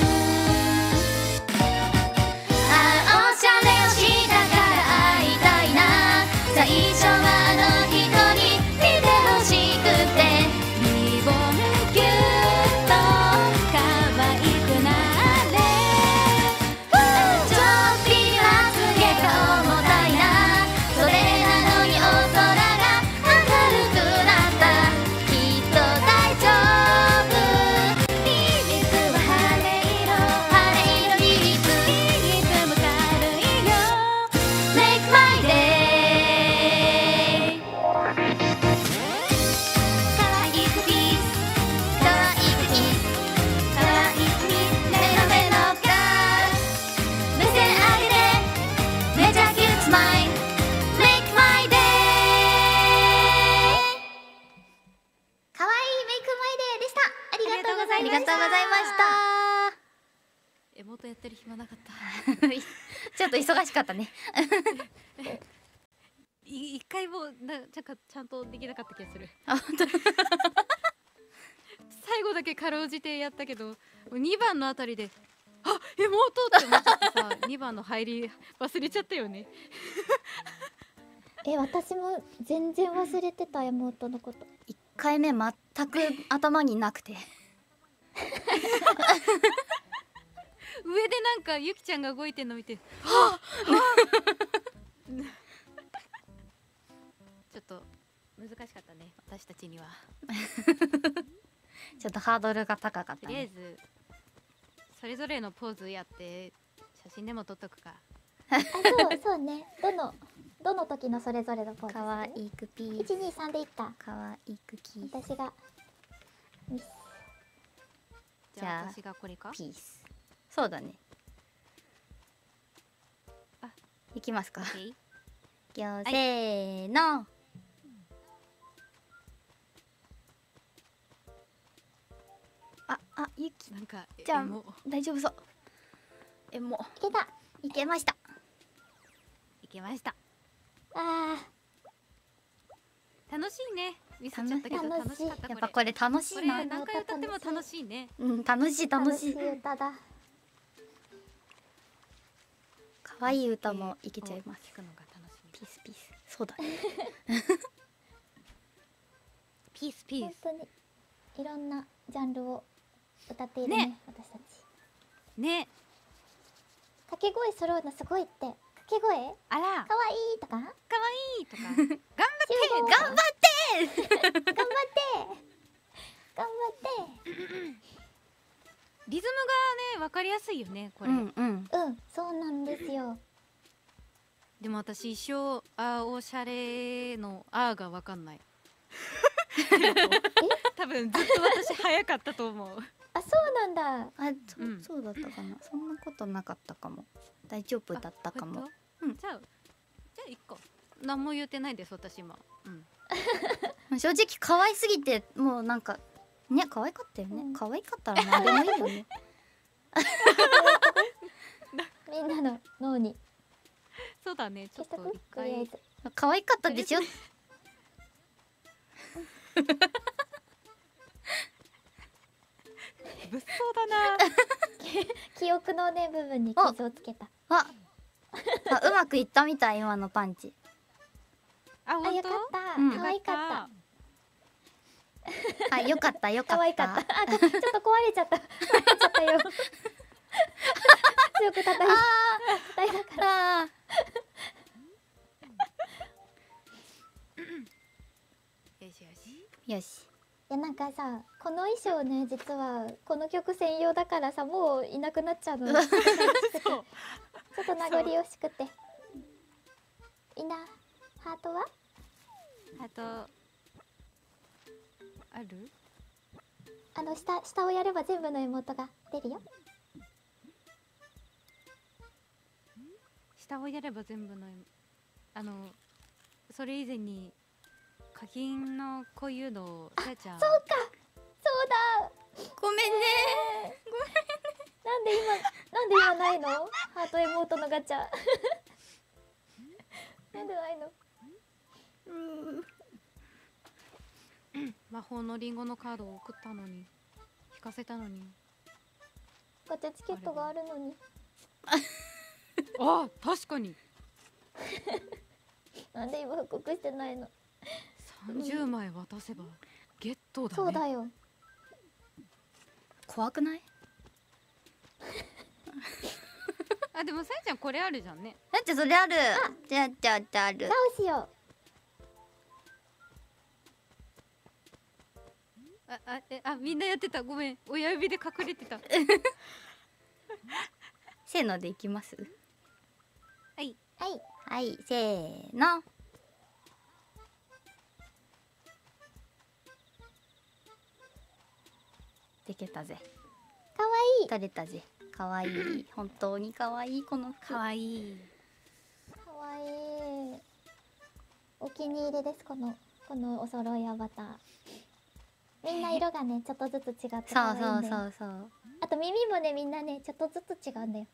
あ、おしゃれをしたから会いたいな。最初はあの人に見てほしくて、リボンギュッと可愛くなれ。ちょっぴりはすげが重たいな。それなのにお空が明るくなった。きっと大丈夫。ビリスは晴れ色、晴れ色ビリス。いつも軽いよ Make my day。 可愛くピース、可愛くキス、可愛くミス、メロメロが目線上げてめちゃキュートスマイル Make my day。 かわいいメイクマイデーでした。ありがとうござありがいました。 とうございました。 エモートやってる暇なかったちょっと忙しかったね。 一回もちゃんとできなかった気がする。 あ、本当。 最後だけかろうじてやったけど、2番のあたりであ、エモートって思っちゃってさ2番の入り忘れちゃったよね。 私も全然忘れてた、妹のこと。 1回目全く頭になくて。 上でなんかゆきちゃんが動いてんの見てはぁはぁちょっと難しかったね、私たちには。 ちょっとハードルが高かっとたね。 りあえずそれぞれのポーズやって写真でも撮っとくか。 そうね。どの時のそれぞれのポーズ。 かわいくピース。 123でいった。 かわいくキース。 私がミス。 じゃあ私がこれか。 ピース。そうだね。 あ、 いきますか。 OK いくよ、せーの。ゆきなんかじゃあエモ大丈夫そう。もいけた。 ういけました。 いけました。 あ楽しいね。ミスっちゃったけど楽しい楽しかった。 やっぱこれ楽しこいな。 れ何回歌っても楽しいね。 うん、楽しい楽しい。 歌だ。 可愛い歌もいけちゃいます。 聞くのが楽しみ。 ピースピース。そうだね。 ピースピース本当にいろんなジャンルを歌っているね、私たち。 ね。 掛け声揃うのすごいって。掛け声あら、 かわいいとかかわいいとか頑張って頑張って頑張って頑張ってリズムがね分かりやすいよねこれ。 うんうん。 うん、そうなんですよ。 でも私一生おしゃれのが分かんない。多分ずっと私早かったと思う。 あ、そうなんだ。 そうだったかな。そんなことなかったかも。大丈夫だったかも。うん。 じゃあ一個何も言ってないです私今。 正直可愛すぎてもうなんかね、可愛かったよね。可愛かったら何でもいいよね。 みんなの脳にそうだね、ちょっと一とりあえ回ず可愛かったでしょ。 物騒だな。 記憶のね部分に傷をつけた。 うまくいったみたい今のパンチ。 あ、 本当？ よかった。可愛かった。 あ、よかったよかった。 可愛かった。あ、ちょっと壊れちゃった。壊れちゃったよ。強く叩いたから。 よしよし。 よし。 いやなんかさ、この衣装ね、実はこの曲専用だからさ、もういなくなっちゃうの。ちょっと名残惜しくて。みんなハートは？ あとある？ 下をやれば全部の妹が出るよ。 下をやれば全部のそれ以前に課金のこういうのをさやちゃん。 そうか、そうだ。 ごめんね。 なんで今ないの？ハート妹のガチャ。なんでないの？ 魔法のリンゴのカードを送ったのに、引かせたのに。 ガチャチケットがあるのに。 あ、確かに。 なんで今報告してないの。 30枚渡せばゲットだね。 そうだよ。 怖くない？ あ、でもさえちゃんこれあるじゃんね。 だってそれある。じゃあある。 どうしよみんなやってた。ごめん、親指で隠れてた。 せーのでいきます。 う。はい。 はいせーの。できたぜ。 かわいい。 取れたぜ。かわいい。本当にかわいいこの服。 かわいい。 かわいい。お気に入りです。このお揃いアバター。みんな色がねちょっとずつ違って可愛いんだよ。 そうあと耳もねみんなねちょっとずつ違うんだよ。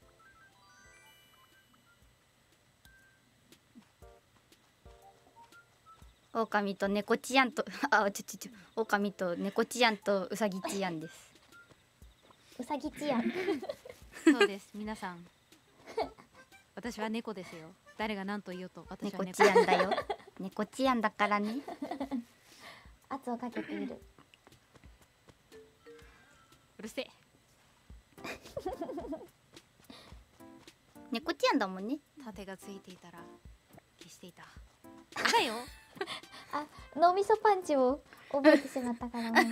狼と猫ちやんと狼と猫ちやんとうさぎちやんです。 うさぎちやん。 そうです、皆さん。私は猫ですよ。誰が何と言おうと私は猫猫。 ちやんだよ。猫ちやんだからね。 圧をかけている。 うるせえ。 猫ちやんだもんね。 盾がついていたら消していた。だよ。 あ、脳みそパンチを覚えてしまったからもう。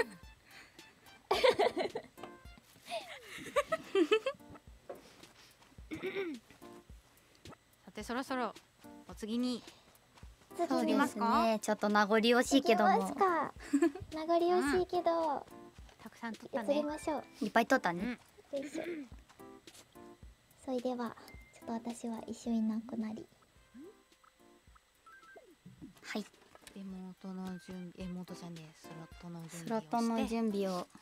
さてそろそろお次にそうで次にすね。ちょっと名残惜しいけど行きもますか。名残惜しいけど、 たくさん取ったね移り。ましょう。 いっぱい取ったね。 よいしょ。それではちょっと私は一緒になくなり。 はい。 妹の準備、妹じゃねえ、スロットの準スロ備をして。 ットの準備を。 はい。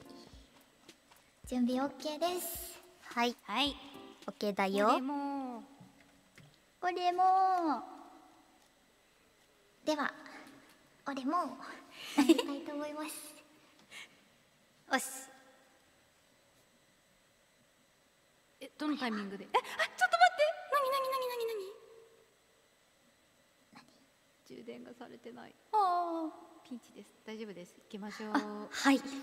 準備 OK です。 はい。 はい。 オッケーだこよれ。も俺も。 では俺もやりたいと思います。 おし。 どのタイミングで？ ちょっと待って。 充電がされてない。 あピンチです。大丈夫です。行きましょう。 あ。はい。では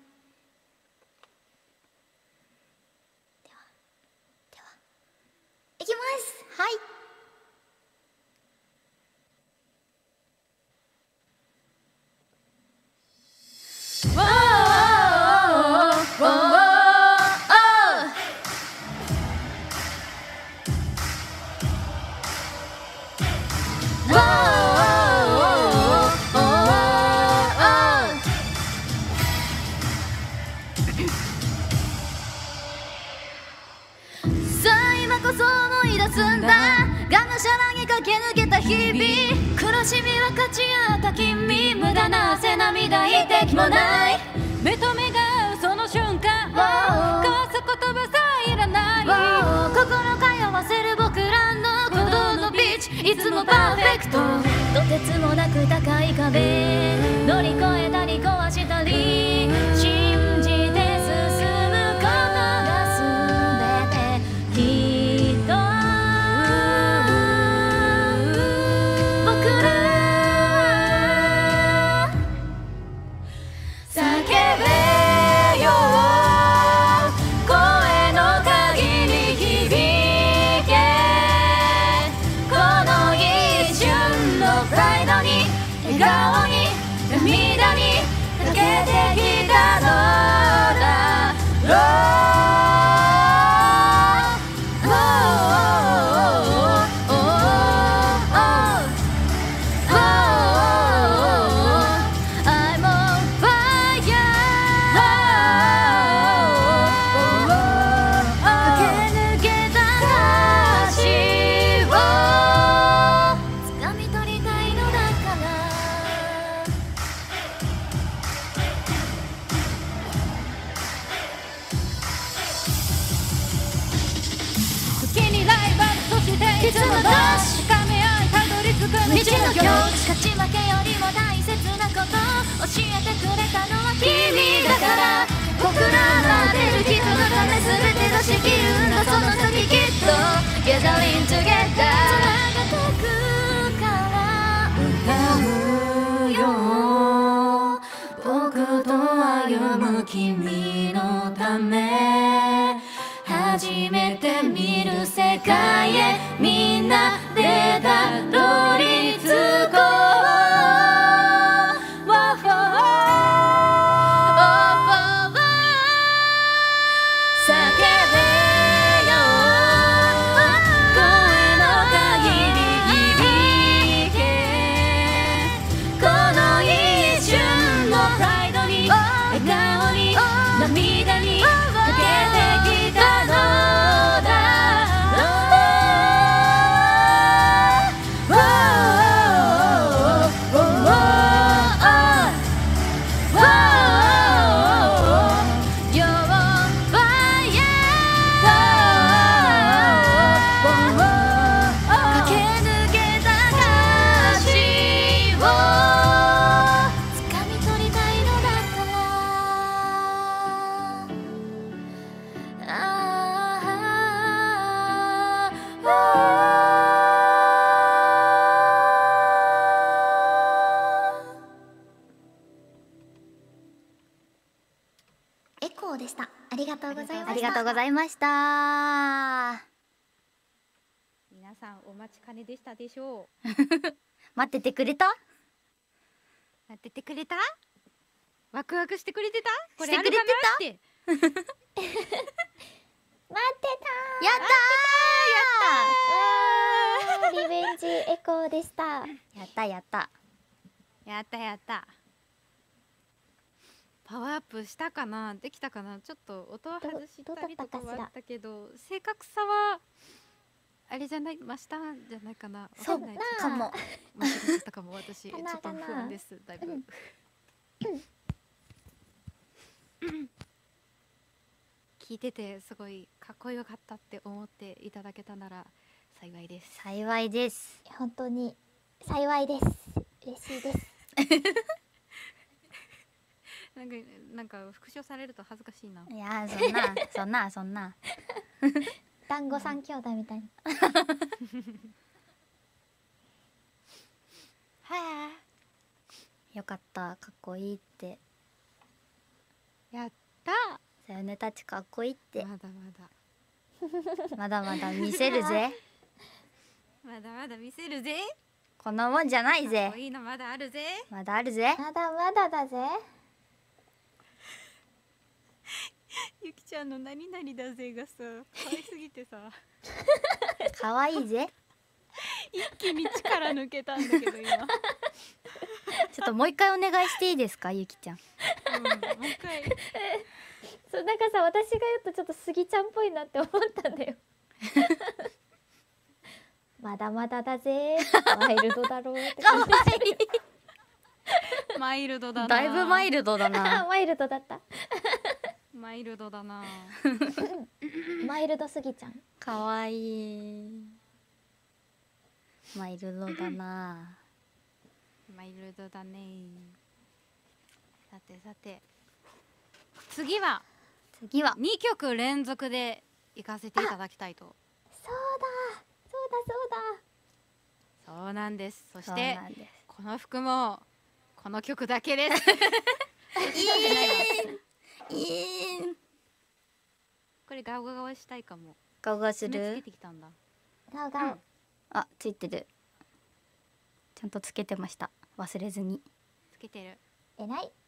いきます。 はい。 さあ今こそ思い出すんだ、がむしゃらに駆け抜けた日々、苦しみ分かち合った君、無駄な汗涙一滴もない、目と目が合うその瞬間、交わす言葉さえいらない、心通わせる僕らの鼓動のビーチ、いつもパーフェクト、とてつもなく高い壁乗り越えたり壊したり、信じて進むことが全てきっと僕らは叫べよ、声の限り響け、この一瞬のプライドに笑顔に涙にかけてきたのだろう。I'm on fire 駆け抜けた橋を掴み取りたいのだから、 えてくれたのは君だから、僕ら待ってる人のため全てが仕切るんだ、その先きっと Gathering together 空が遠くから歌うよ、僕と歩む君のため、初めて見る世界へみんなでたどり着こう。叫べよ声の限り響け、この一瞬のプライドに笑顔に涙にかけてきたのだ。 エコーでした。ありがとうございました。 ありがとうございました。 皆さんお待ちかねでしたでしょう。 待っててくれた？ 待っててくれた？ワクワクしてくれてた？これしてくれてた？ あるかなって。 待ってたやったー。リベンジエコーでした。 ー。やったやった。 やったやった。パワーアップしたかな、できたかな。ちょっと音は外したりとかはあったけど、正確さはあれじゃない、増したんじゃないかな。 そうわかんないかも。 間違えたかも私。ちょかなっと不安です。だいぶ。聞いててすごいかっこよかったって思っていただけたなら幸いです。 幸いです。 本当に幸いです。嬉しいです。 なんか復唱されると恥ずかしいな。 いやそんな。 団子三兄弟みたいな。 はよかった、かっこいいって。 あ、やったさよねたちかっこいいって。 まだまだまだまだ見せるぜ。 まだまだ見せるぜ。 こんなもんじゃないかっぜこ。いいのまだあるぜ。 まだあるぜ。 まだまだだぜ。 ゆきちゃんの何々だぜがさ可愛すぎてさ可愛いぜ。 一気に力抜けたんだけど今。 ちょっともう一回お願いしていいですか、ゆきちゃん。 もう一回。 そうなんかさ、私が言うとちょっとスギちゃんっぽいなって思ったんだよ。まだまだだぜ。ワイルドだろうって感じ。 マイルドだな。 だいぶマイルドだあ、 な。 ワイルドだった。 マイルドだな。 マイルドスギちゃん。 可愛い。マイルドだな。 マイルドだね。さてさて、次は次は 2曲連続で行かせていただきたいと。 そうだそうだそうなんです。そしそうてなんです。 この服もこの曲だけです。 いい。 これガオガオしたいかも。 顔がす爪つける。 てきたんだ。 そうだ。 あ、ついてる。ちゃんとつけてました。忘れずに。いつけてる。 えらい。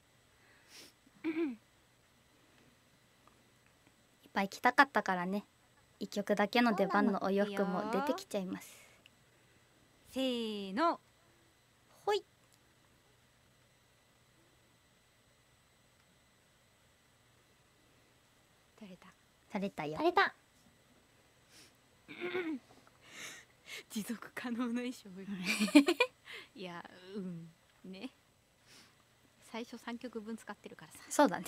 っぱい着たかったからね。一曲だけの出番のお洋服も出てきちゃいます。 せーの。 ほい。 取れた。 されたよ垂。れた。 持続可能な衣装。いや、ね。最初3曲分使ってるからさ。 そうだね。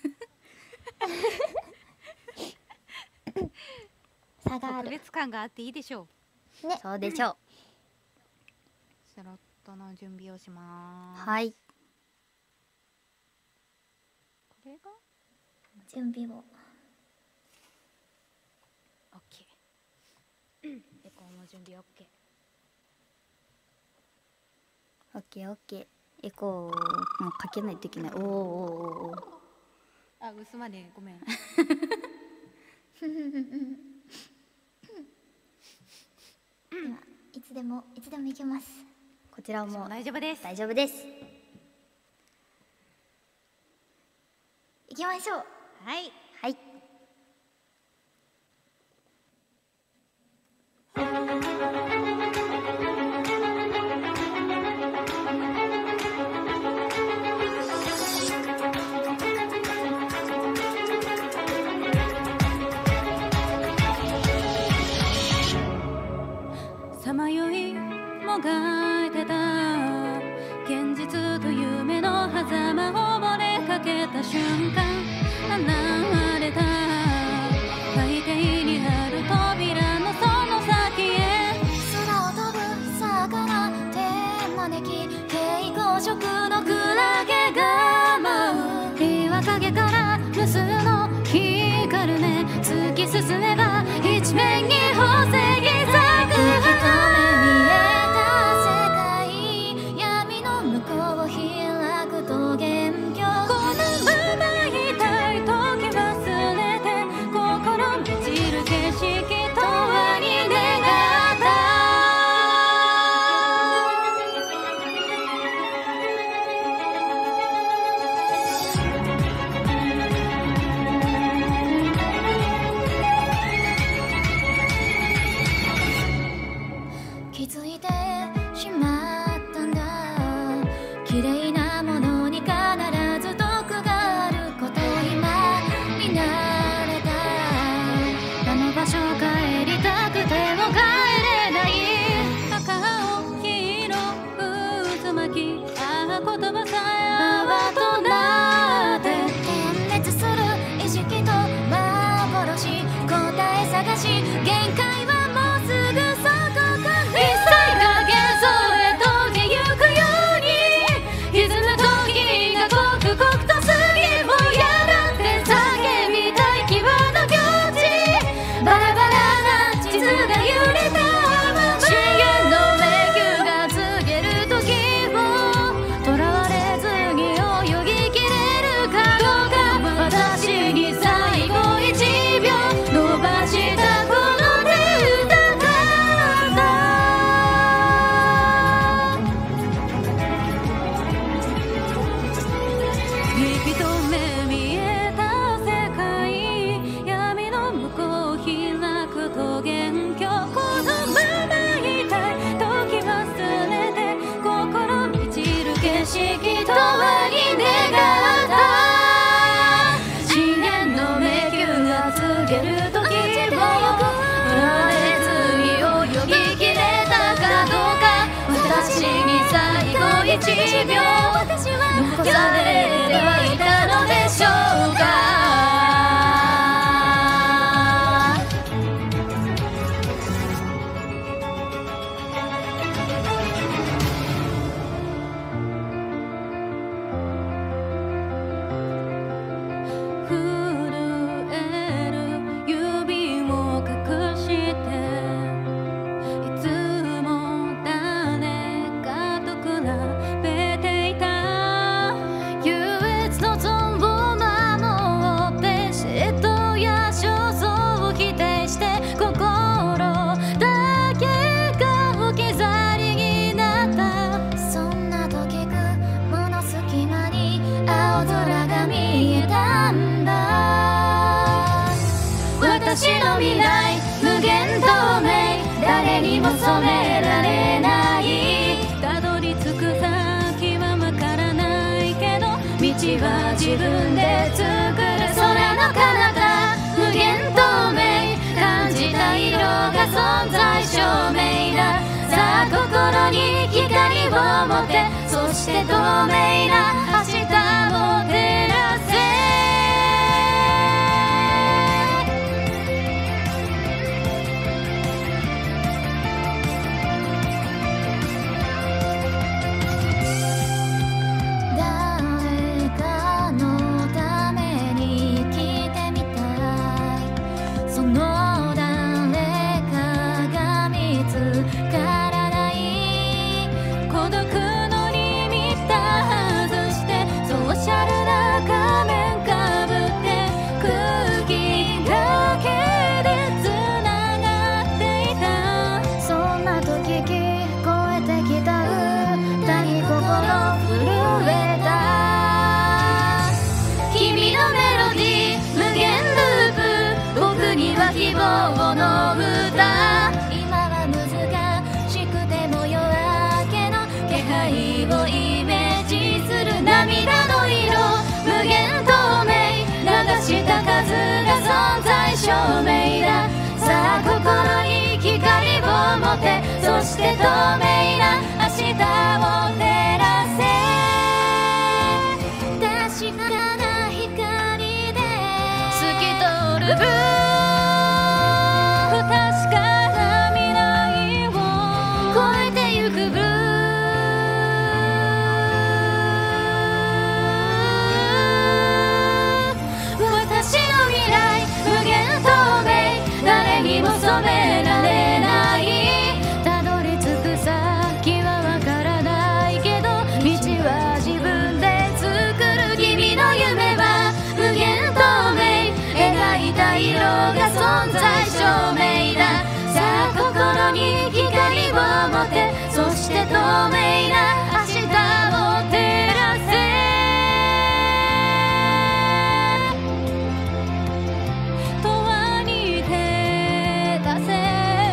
差がある。 特別感があっていいでしょう。 そうでしょう。 スロットの準備をします。 はい。 れが準備を。 オッケー。エコーの準備オッケー。 オッケーオッケー。エコーもうかけないといけない。おーおーおーおー。 あ、薄までごめん。 ではいつでも行けます。 こちらも大丈夫です。 大丈夫です。 行きましょう。 はい。 はい。 さまよいもがいてた現実と夢の狭間を漏れかけた瞬間、現れた海底にある扉のその先へ、 空を飛ぶ魚手招き蛍光色のクラゲが舞う、岩陰から無数の光る目突き進めば一面に宝石咲く、一目見えた世界闇の向こうを開く桃源郷、 このままいたい時忘れて心満ちる景色とはに願った気づいてしまったんだ、綺麗なものに必ず毒があること今になれた、あの場所帰りたくても帰れない、 赤青黄色渦巻きああ言葉さえ泡となって点滅する意識と幻答え探し限界はもうすぐそこか、一切が幻想へ溶けゆくように歪む時が刻々と過ぎもやだって叫びたい際の境地、バラバラな地図が揺れたまま深淵の迷宮が告げる時を囚われずに泳ぎきれるかどうか、私に最後1秒伸ばしたこの手歌だ、 一目見えた世界闇の向こう開く桃源郷、このままいたい時忘れて心満ちる景色とはに願った深淵の迷宮が告げる時も振られずに泳ぎきれたかどうか、私に最後1秒残されてはいたのでしょうか、 震える指を隠していつも誰かと比べていた、 優越の存分を守って嫉妬や焦燥を否定して心だけが置き去りになった、そんな時雲の隙間に青空が見えたんだ、私の未来無限透明誰にも染められない、 たどり着く先はわからないけど道は自分で作る、 空の彼方無限透明感じた色が存在証明だ、さあ心に光を持ってそして透明な明日を照らせ、誰かのため来をイメージする涙の色無限透明流した数が存在証明ださあ心に光を持てそして透明な明日を照らせ確かな光で透き通る不確かな未来を超えてゆくブルー私の未来無限透明誰にも染められないたどり着く先はわからないけど道は自分で作る君の夢は無限透明描いた色が存在証明ださあ心に光を持てそして透明な明日を照らせ永遠に照らせ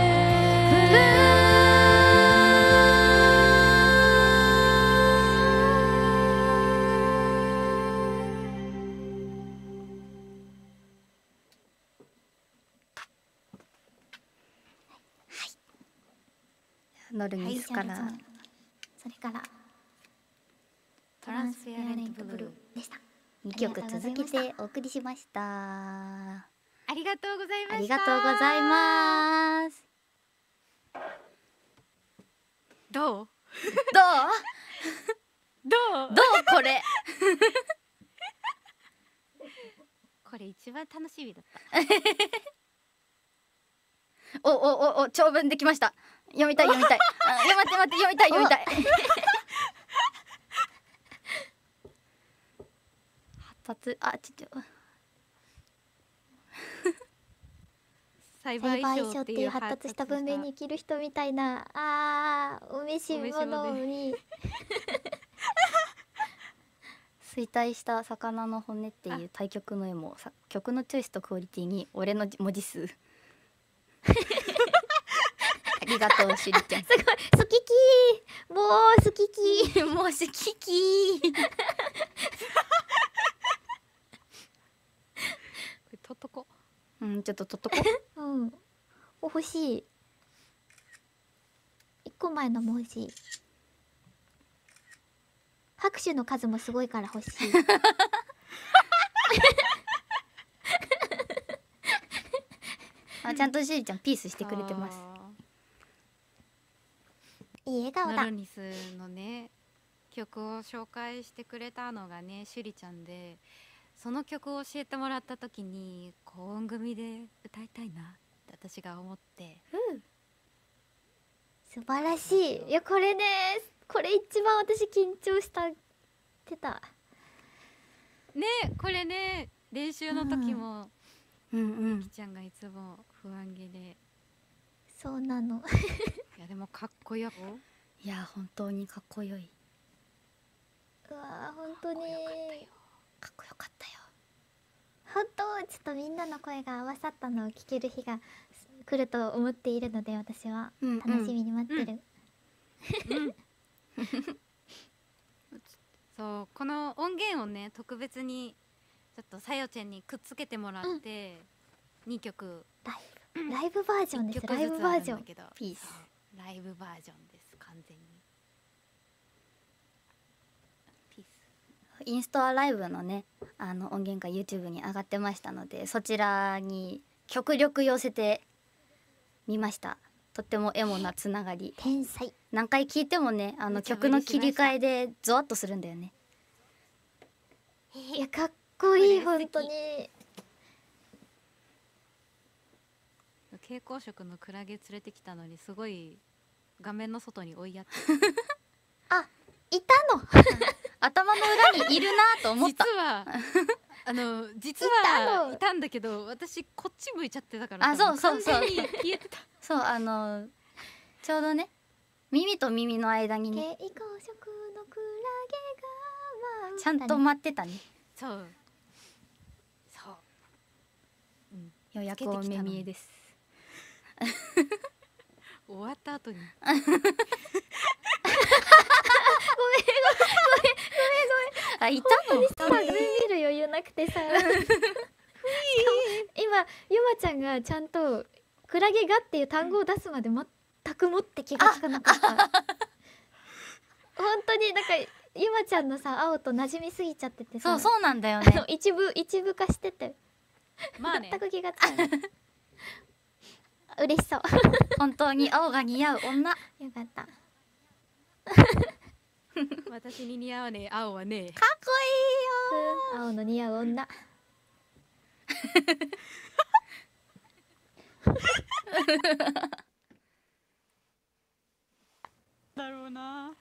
ノルミスから、 それからトランスフェアレントブルーでした。 2曲続けてお送りしました。 ありがとうございました。 ありがとうございます。 どうどうどうどうこれこれ一番楽しみだったお長文できました。読みたい読みたい待って読みたい発達栽栽培培賞っ賞ってていううい発達発達した文明に生きる人みたいなお召し物に衰退した魚の骨っていう対局の絵も曲のチョイスとクオリティに俺の文字数ありがとうしゅりちゃんすごい好ききーもう好ききーもう好ききこれとっとこちょっと取っとこうん欲しい1個前のも欲しい拍手の数もすごいから欲しいちゃんとしゅりちゃんピースしてくれてます。 いい笑顔だノルニスのね曲を紹介してくれたのがねシュリちゃんでその曲を教えてもらった時に高音組で歌いたいなって私が思って素晴らしいいやこれねこれ一番私緊張してたねこれね練習の時もうんゆきちゃんがいつも不安げでそうなのいやでもかっこよいや本当にかっこよい。 うわー本当にかっこよかったよ。 本当ちょっとみんなの声が合わさったのを聞ける日が来ると思っているので私は楽しみに待ってる、 そうこの音源をね特別にちょっとさよちゃんにくっつけてもらって、2曲ライブバージョンです 1曲ライずつブバージョンあるんだけどピースそうライブバージョンです完全にピースインストアライブのね音源が YouTube に上がってましたのでそちらに極力寄せてみました。とってもエモなつながり天才何回聴いてもね曲の切り替えでゾワッとするんだよね。 いやかっこいいこれ本当に蛍光色のクラゲ連れてきたのにすごい画面の外に追いやっていたの頭の裏にいるなと思った実は実いたのはいたんだけど私こっち向いちゃってたからあそうそうそう完全に消えてたそうちょうどね耳と耳の間にね蛍光色のクラゲがちゃんと待ってたね。 そうそう予約お目見えです。 終わった後にあ、いたの？ さ、画面見る余裕なくてさ今ゆまちゃんがちゃんとクラゲがっていう単語を出すまで全くもって気がつかなかった本当になんかゆまちゃんのさ青と馴染みすぎちゃっててさ、 そうなんだよね。 一部化しててまあね全く気がつかない嬉しそう本当に青が似合う女。 よかった私に似合わねえ青はねえ。 かっこ青の似合う女だろうな。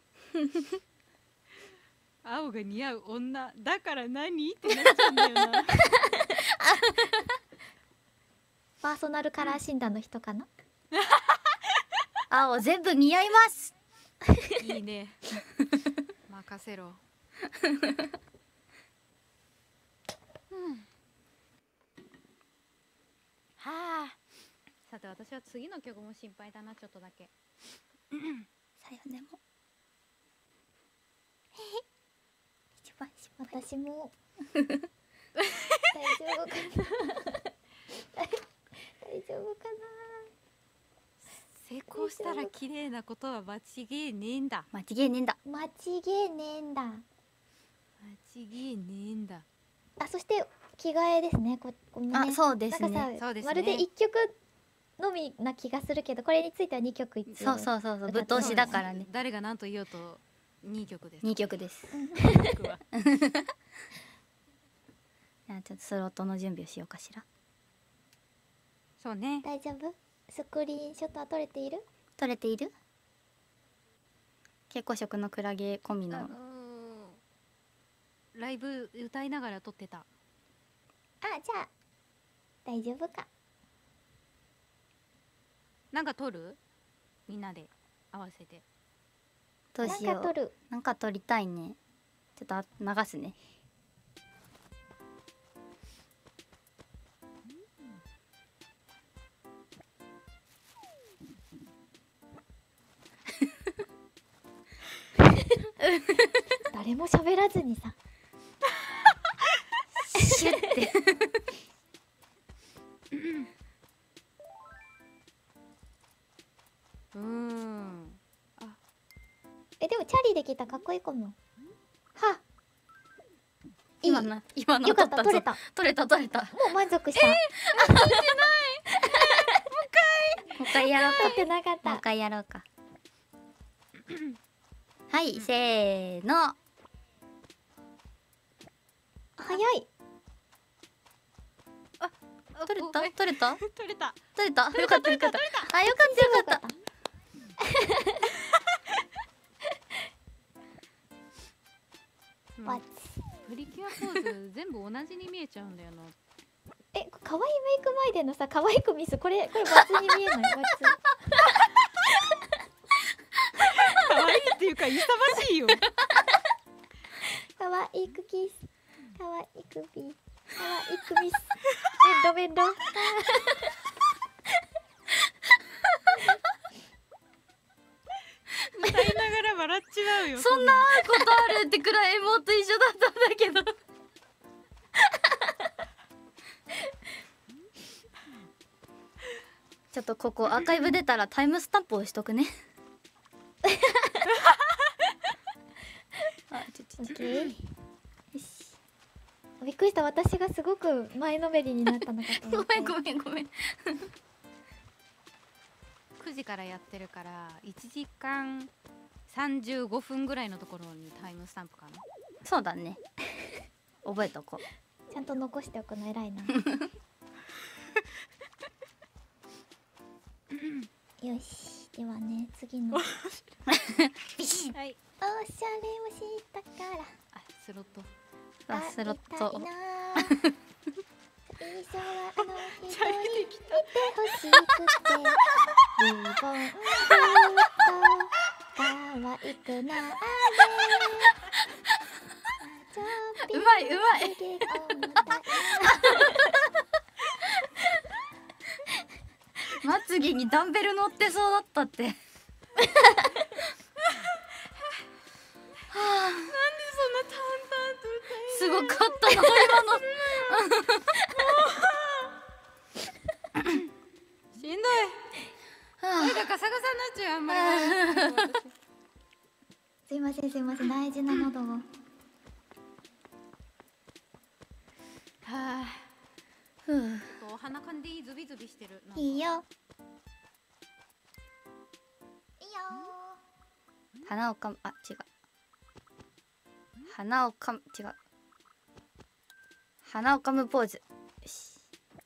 青が似合う女だから何ってなっちゃうんだよな。 パーソナルカラー診断の人かな。 青全部似合います。 いいね。任せろ。はあ。さて私は次の曲も心配だな、ちょっとだけ。 さよねも。一番心配。 私も大丈夫かな大丈夫か成功したら綺麗なことは間違いねえんだ。 間違いねえんだ。 な。間違えねえんだ。 間違いねえんだ。 あ、そして着替えですね。こもね、 あ、そうですなんかね。 さ、 そうですねまるで一曲のみな気がするけど、これについては2曲一応。 そうぶっ通しだからね。 誰が何と言おうと2曲です。 2曲です。 曲はじゃあちょっとスロットの準備をしようかしら。 そうね。 大丈夫？スクリーンショットは撮れている？ 撮れている？蛍光色のクラゲ込みの。 ライブ歌いながら撮ってた。 あ、じゃあ大丈夫か。 なんか撮る？みんなで合わせて。 どうしよう。 なんか撮る。 なんか撮りたいね。ちょっと流すね。 誰も喋らずにさ。 シュッて。 でもチャリできたかっこいい子も。は。いい。 今のよかった、 撮ったぞ。 撮れた。 撮れた。 もう満足した。 もう一回やろうか。 撮ってなかっもうた一。回やろうか。はい、せーの。 早い。 撮れた？撮れた？ 撮れた。 撮れた？よかったよかった。あ、よかったよかった。 わっプリキュアポーズ全部同じに見えちゃうんだよな。 可愛いメイク前でのさ、可愛くミス、これバツに見えない？バツ。 可愛いっていうか勇ましいよ。 可愛くキス、可愛くピー、可愛くミス。ベンド。 歌いながら笑っちまうよ。 そんなことあるってくらい妹一緒だったんだけど。ちょっとここアーカイブ出たらタイムスタンプをしとくね。あ、 オッケー。よし。びっくりした。私がすごく前のめりになったのかと思って。 ごめん。 9時からやってるから1時間35分ぐらいのところにタイムスタンプかな。 そうだね。覚えとこう。 ちゃんと残しておくの偉いな。よし、ではね、次の。 はい。 おしゃれをしたからあ、スロット。 あ、スロット。 会いたいな。いそはあの人に見てほしくてリボンずっと可愛くなれ。 うまい。まつげにダンベル乗ってそうだったって。 すごかったな今の。 しんどい。声がガサガサになっちゃう。あんまり笑わないとすいませんすいません、大事な喉を。 はあ。 ふう。 鼻かんでいい、ズビズビしてる。なんかいいよ。いいよ鼻をかむ、あ、違う。鼻をかむ、違う。鼻をかむポーズ。よし。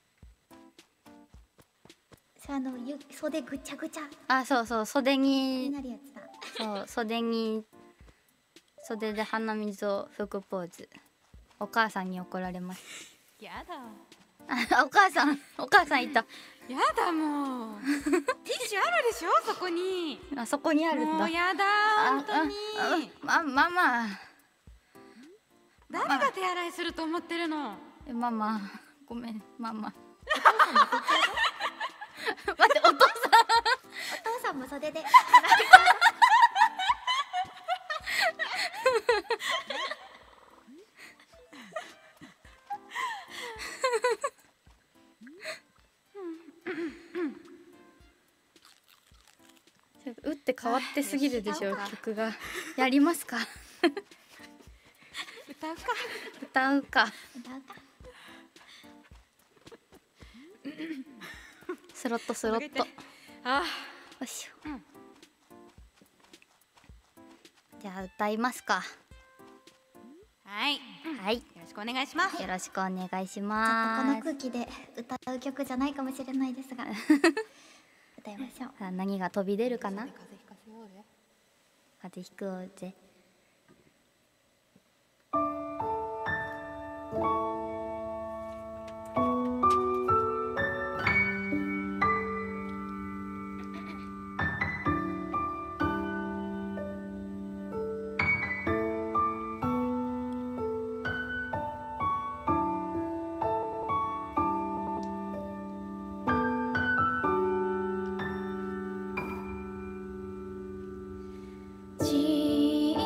それ袖ぐちゃぐちゃあ、そうそう、袖にに、 なるやつだ。 そう、袖で鼻水を拭くポーズ。お母さんに怒られます。 やだ。 あ、お母さんいた。 やだもう。ティッシュあるでしょ、そこに。 あそこにあるんだ。 もうやだ、本当に。 ママ。 誰が手洗いすると思ってるの。 ママ、ごめん、ママ。待って、お父お父さんも袖でさん。打って変わってすぎるでしょ、 よし曲が。やりますか。 歌うか。 歌うか。スロット。 あよいしょ。 うんじゃあ歌いますか。 はい。 はい。 よろしくお願いします。 よろしくお願いしちょっとこます。 の空気で歌う曲じゃないかもしれないですが歌いましょう。 さあ何が飛び出るかな。 風邪ひかせようぜ。 風邪ひくぜ。 小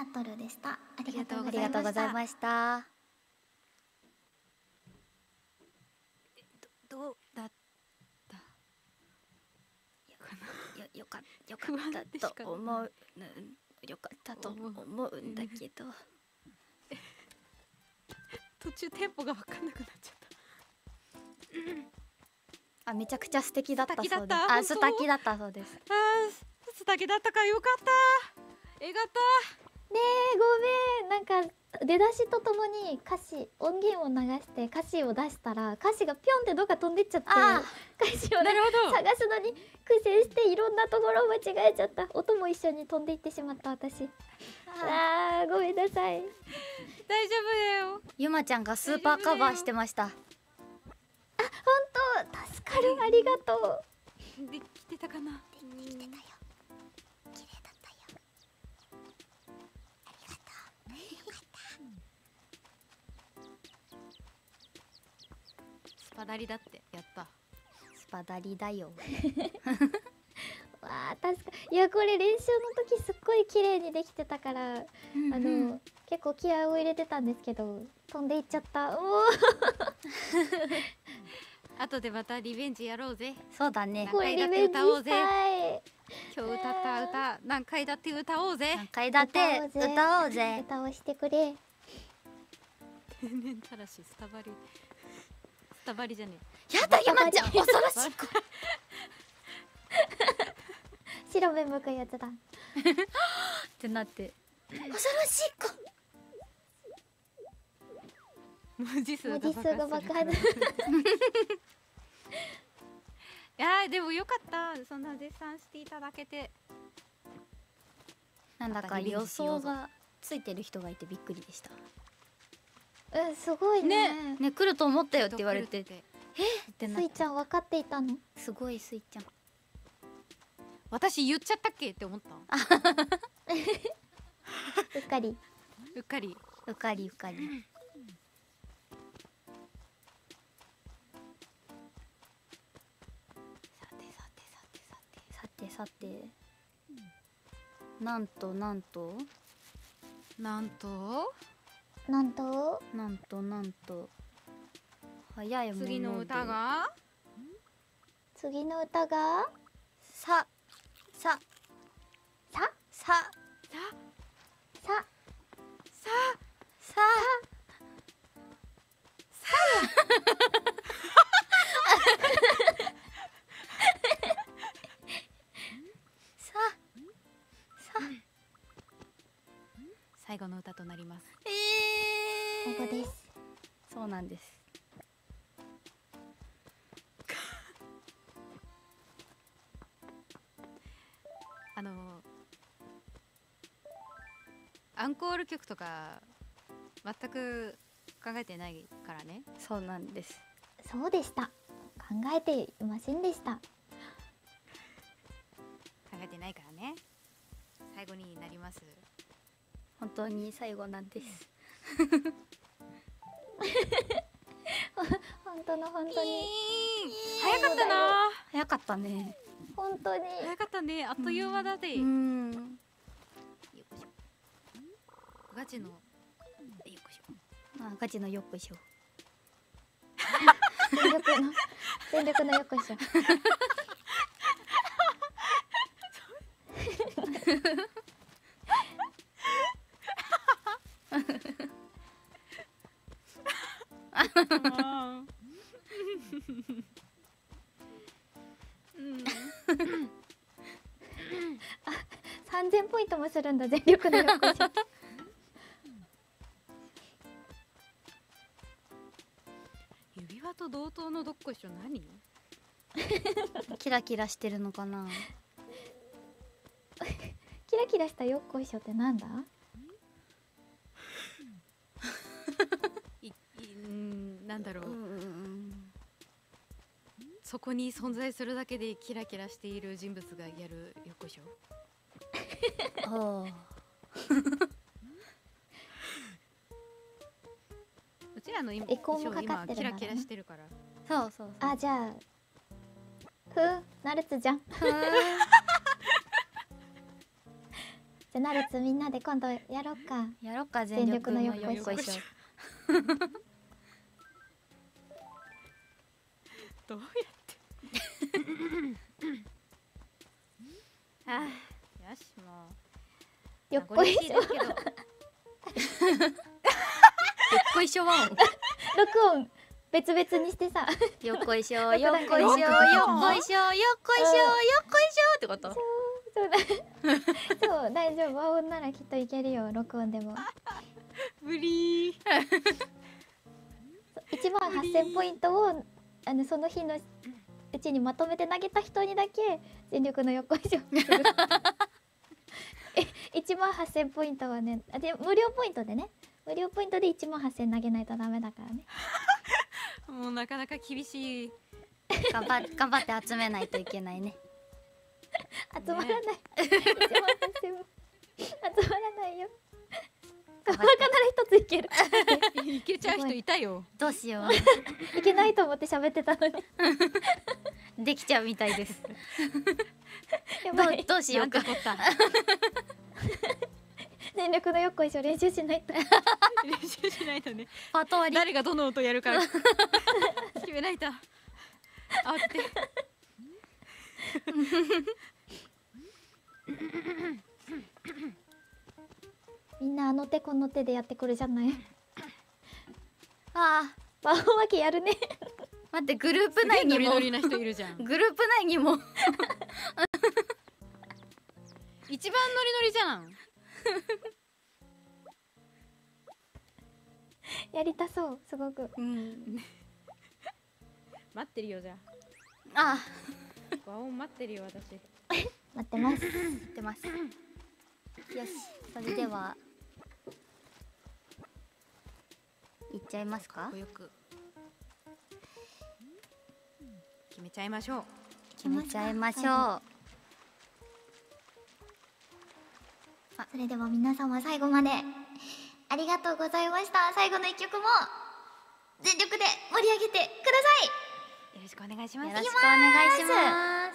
タートルでした。ありがとうあございました。 りがとうございました。 どうだよかったと思う。よかったと思うんだけど。 途中テンポが分かんなくなっちゃった。 あ、めちゃくちゃ素敵だったそうです。 素敵だったあ、素敵だったそうです。 素敵だったか、よかったよかったねえ、ごめん、なんか出だしとともに歌詞音源を流して歌詞を出したら歌詞がピョンってどっか飛んでっちゃって、 あ歌詞をねなるほど探すのに苦戦していろんなところを間違えちゃった。音も一緒に飛んでいってしまった私。あー、ごめんなさい。 大丈夫だよ。 ゆまちゃんがスーパーカバーしてました。 本当助かる、ありがとう。 できてたかな。 できてたよ。綺麗だったよ。ありがとう。よかった。 スパダリだってやった。 スパダリだよ。 わあ、確かいや、これ練習の時すっごい綺麗にできてたから、結構気合を入れてたんですけど飛んでいっちゃった。もう後でまたリベンジやろうぜ。 そうだね。 これリベンジしたい。 今日歌った歌何回だって歌おうぜ。 何回だって歌おうぜ。 歌をしてくれ。 天然たらしスタバリじゃねやだ、ゆまちゃん恐ろしい子。 白目向くやつだ。 ってなって恐ろしい子。 文字数文字数が爆発。 いやーでもよかった、そんな絶賛していただけて。 なんだか予想がついてる人がいてびっくりでした。 うん、すごいね。 ね、来ると思ったよって言われて、ってなスイちゃん分かっていたの？ すごいスイちゃん。 私言っちゃったっけって思った。 うっかり。 うっかり。 うかりうかり。さてなんと早いもので次の歌がさ最後の歌となります。 最後です。 そうなんです。 アンコール曲とか全く考えてないからね。 そうなんです。 そうでした。考えていませんでした。 考えてないからね。最後になります。 本当に最後なんです。 本当に早かったな。 早かったね。 本当に早かったね。あっという間だぜ。よいしょ。ガチのよいしょ。 ガチのよっこいしょ。 全力のよっこいしょ。3000ポイントもするんだ、全力のよっこいしょ。 指輪と同等のどっこいしょ何？ キラキラしてるのかな。 キラキラしたよっこいしょってなんだ？ なんだろう。そこに存在するだけでキラキラしている人物がやるよっこいしょ。うちらの今エコーもかかってるんだろうな。 キラキラしてるから。 そうあ、じゃあナルツじゃん。 じゃあナルツみんなで今度やろうか。 やろっか、全力のよっこいしょ。 どうやあよしもうよっこいしょ。 名残惜しいですけどよっこいしょワン。 録音別々にしてさ。 よっこいしょ、よっこいしょ、よっこいしょ、よっこいしょ、よっこいしょってこと。 そうだそう大丈夫、和音ならきっといけるよ、録音でも。 無理 18,000ポイントをその日のうちにまとめて投げた人にだけ全力のよっこいしょ18,000ポイントはね、で無料ポイントでね、無料ポイントで18,000投げないとダメだからね。 もうなかなか厳しい。 頑張って集めないといけないね。 集まらない、18,000も集まらないよ。バカなら一ついけるいけちゃう人いたよ。 どうしよいけないと思って喋ってたのにう。できちゃうみたいです。 やばい、 どうしようか。 なんてこった全力のよっこいしょ練習しないと。 練習しないとね。 パート割り。 誰がどの音やるか決めないと。慌ててみんなあの手この手でやってくるじゃない。 あワンワケやるね。 待って、グループ内にもノリノリな人いるじゃん。 グループ内にも一番ノリノリじゃん。 やりたそう、すごく。 待ってるよ。じゃああ和音待ってるよ私。 待ってます。 出ます。よし、それでは行っちゃいますか。 よく決めちゃいましょう。 決めちゃいましょう。 それでは皆様最後までありがとうございました。最後の一曲も全力で盛り上げてください。 よろしくお願いします。 よろしくお願いします。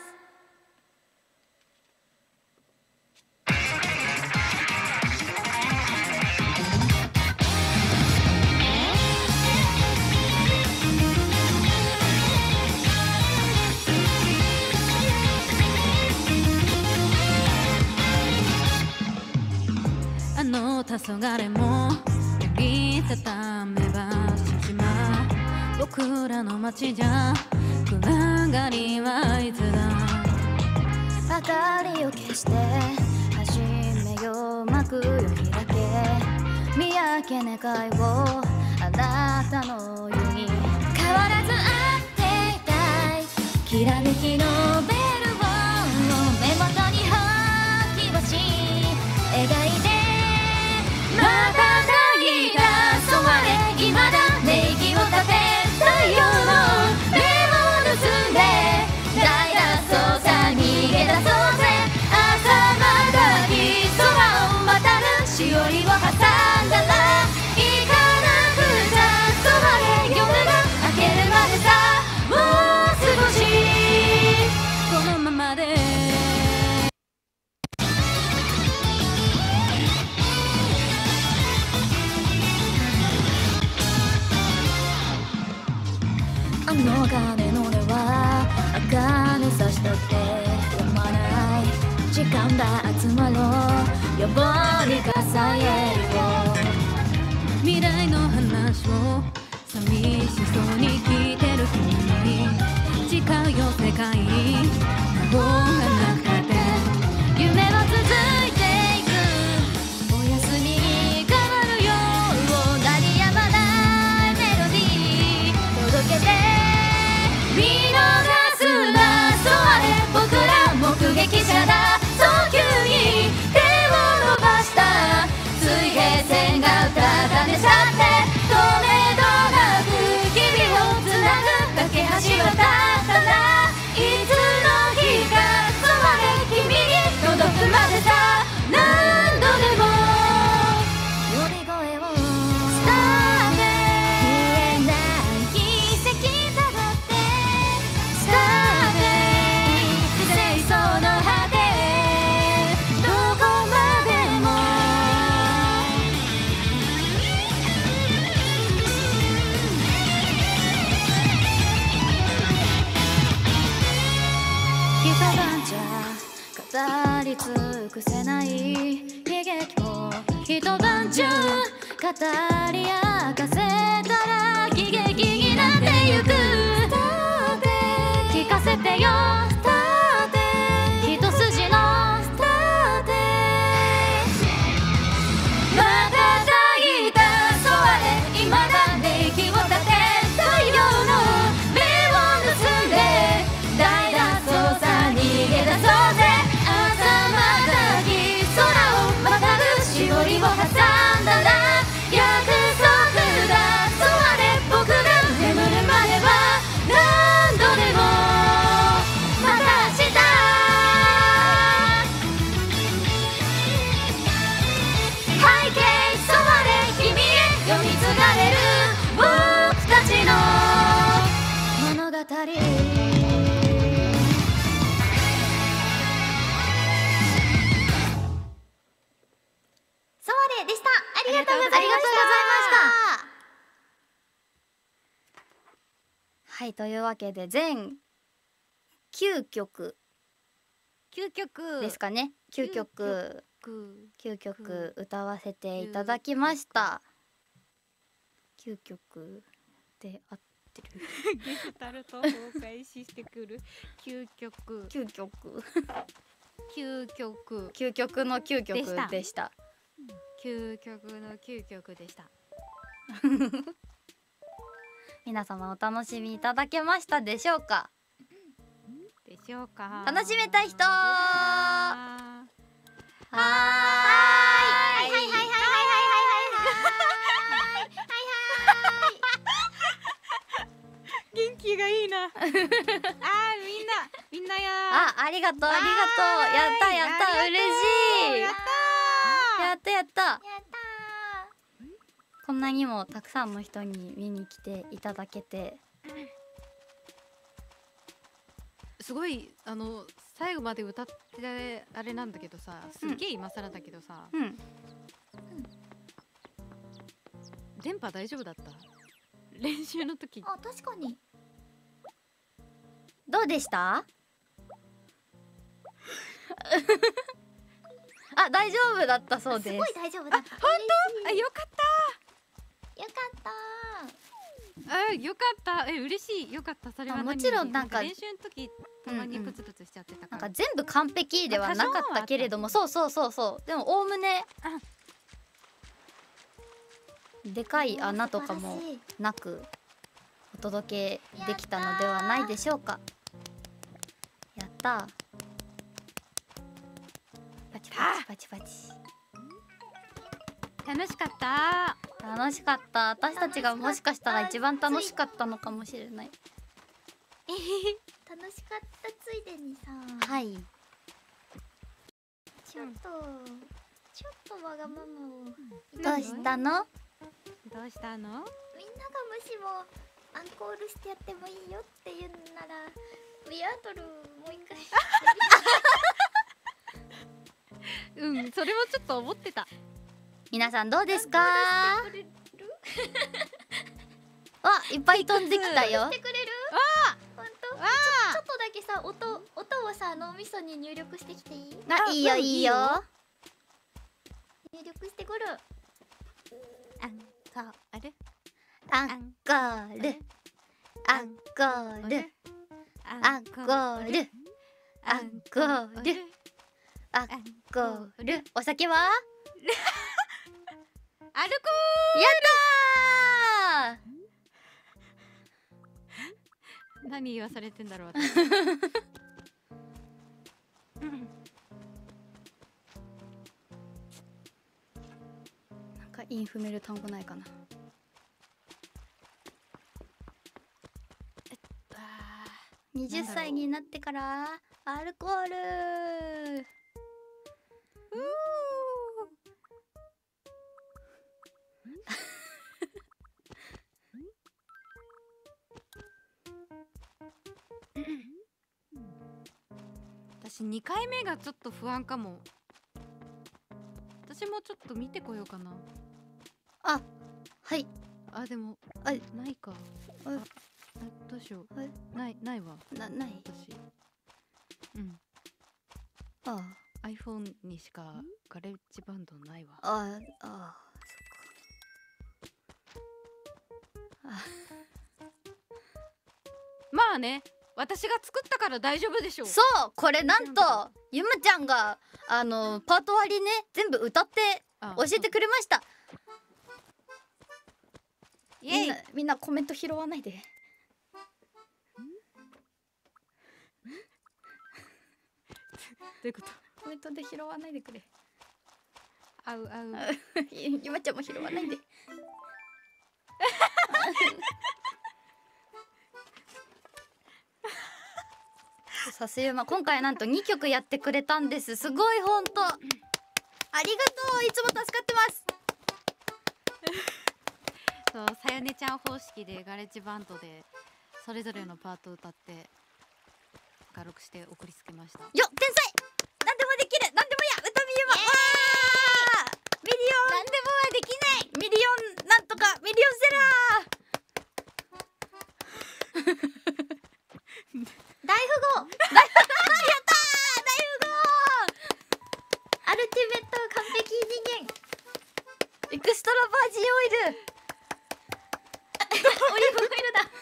あの黄昏も折りたためばしまう僕らの街じゃ暗がりはいつだ。 明かりを消して始めよう、幕を開け見上げ願いをあなたのように変わらず会っていたい。きらめきのベルを目元に吐き出し描いてまた抱いたそわれ未だ寝息を立て太陽の目を盗んで大脱走さ逃げ出そうぜ。朝まだに空を渡るしおりを挟んだら行かなくちゃ。そわれ夜が明けるまでさもう少しこのままであの鐘の音は茜さしたって止まない時間が集まろう予防に傘へよ。 未来の話を寂しそうに聞いてる君に誓うよ世界魔法がなくて夢は続いていくお休みに変わるよう鳴り止まないメロディー届けて見逃すな。そうあれ僕ら目撃者だ。早急に手を伸ばした水平線がうたた寝去って止めどなく日々をつなぐ架け橋は立ったらいつの日か語り明かせたら喜劇になってゆく。聞かせてよ一筋のまたたぎたそわれ未だね息を立て太陽の目を盗んで大脱走さ逃げ出そうぜ。朝またぎ空をまたぐしおりを挟んだら約束だ。そわれ僕が眠るまでは何度でもまた明日。背景そわれ君へ読み継がれる僕たちの物語。 ソワレでした。ありがとうございました。 ありがとうございました。はい、というわけで全9曲究極ですかね。9曲9曲歌わせていただきました。9曲で合ってる。 ゲスタルトを開始してくる究極 9曲究極 9曲の9曲でした。 究極の究極でした。 皆様お楽しみいただけましたでしょうか。 でしょうか。 楽しめた人はーい。 はいはいはいはいはいはい元気がいいな。あーみんなやありがとうありがとう。やったやった嬉しい。 ややったやった。 やったこんなにもたくさんの人に見に来ていただけて。 すごい最後まで歌ってあれなんだけどさ、すっげえ今更だけどさ、 うん。 電波大丈夫だった？練習の時。 あ、確かにどうでしたあ、大丈夫だったそうです。 すごい大丈夫だった。 あ、よかっよかったた。よかった。嬉しい。よかった。それはもちろんなんか練習の時たまにプツプツしちゃってたから。 なんか全部完璧ではなかったけれども、そうそうそうそう。でもおおむねでかい穴とかもなくお届けできたのではないでしょうか。やったー。パチパチパチパチ。 楽しかった。 楽しかった。私たちがもしかしたら一番楽しかったのかもしれない。 楽しかったついでにさ、 はい。 ちょっとわがままをどうしたの？ どうしたの？ みんながもしもアンコールしてやってもいいよって言うならビアトルもう一回うん、それもちょっと思ってた。 皆さんどうですか？わ、 アンコールしてくれる？ いっぱい飛んできたよ。 してくれる？ほんと？ちょっとだけさ、音をさ、脳みそに入力してきていい？ あ、いいよいいよ。 入力してくる。 あれ？ アンコール、アンコール、アンコール、アンコール、アンコール。お酒は？ アルコやったー。何言わされてんだろう私。 なんかインフメる単語ないかな。20歳になってからアルコール。 私2回目がちょっと不安かも。私もちょっと見てこようかな。 あ、はい。 あ、でもはいないか。 はいどうしよう。 はいないわ。 ない。 私。うん。 あ iPhone にしかガレッジバンドないわ。 あ、ああ、そっか。 まあね、私が作ったから大丈夫でしょう。 そうこれなんとゆまちゃんがパート割りね全部歌って教えてくれました。 イエイ。 みんなコメント拾わないで。 どういうこと？ コメントで拾わないでくれ。 あうあう。 ゆまちゃんも拾わないで。さすゆま今回なんと2曲やってくれたんです。すごいほんとありがとう。いつも助かってます。 そう、さよねちゃん方式でガレッジバンドでそれぞれのパートを歌って画録して送りつけました。 よっ天才。何でもできる。何でもや歌みゆま。わーミリオン。何でもはできない。ミリオンなんとかミリオンセラー。大富豪。大富豪。やったー。大富豪。アルティメット完璧人間。エクストラバージンオイル。オリーブオイルだ。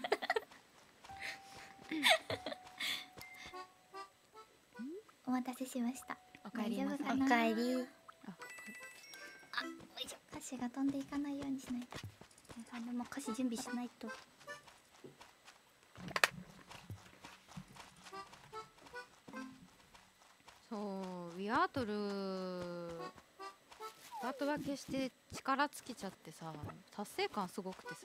お待たせしました。 おかえりなさい。 おかえり。 あよいしょ。歌詞が飛んでいかないようにしないと。あでも歌詞準備しないと。 そうウィアートルパート分けして力尽きちゃってさ、達成感すごくてさ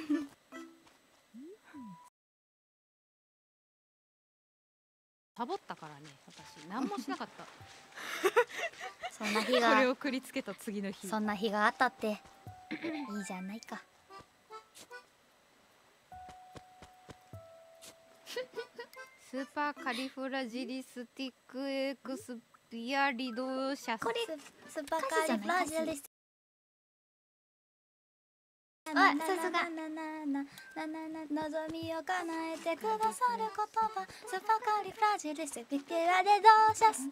サボったからね、私何もしなかった。 そんな日これがを送りつけた次の日、 そんな日があったっていいじゃないか。 スーパーカリフラジリスティックエクスピアリドシャス。 これスーパーカリフラジリスティック。あ、さすが。望みを叶えてくださる言葉。スーパーカリフラジリスティックエクスピアリドシャス。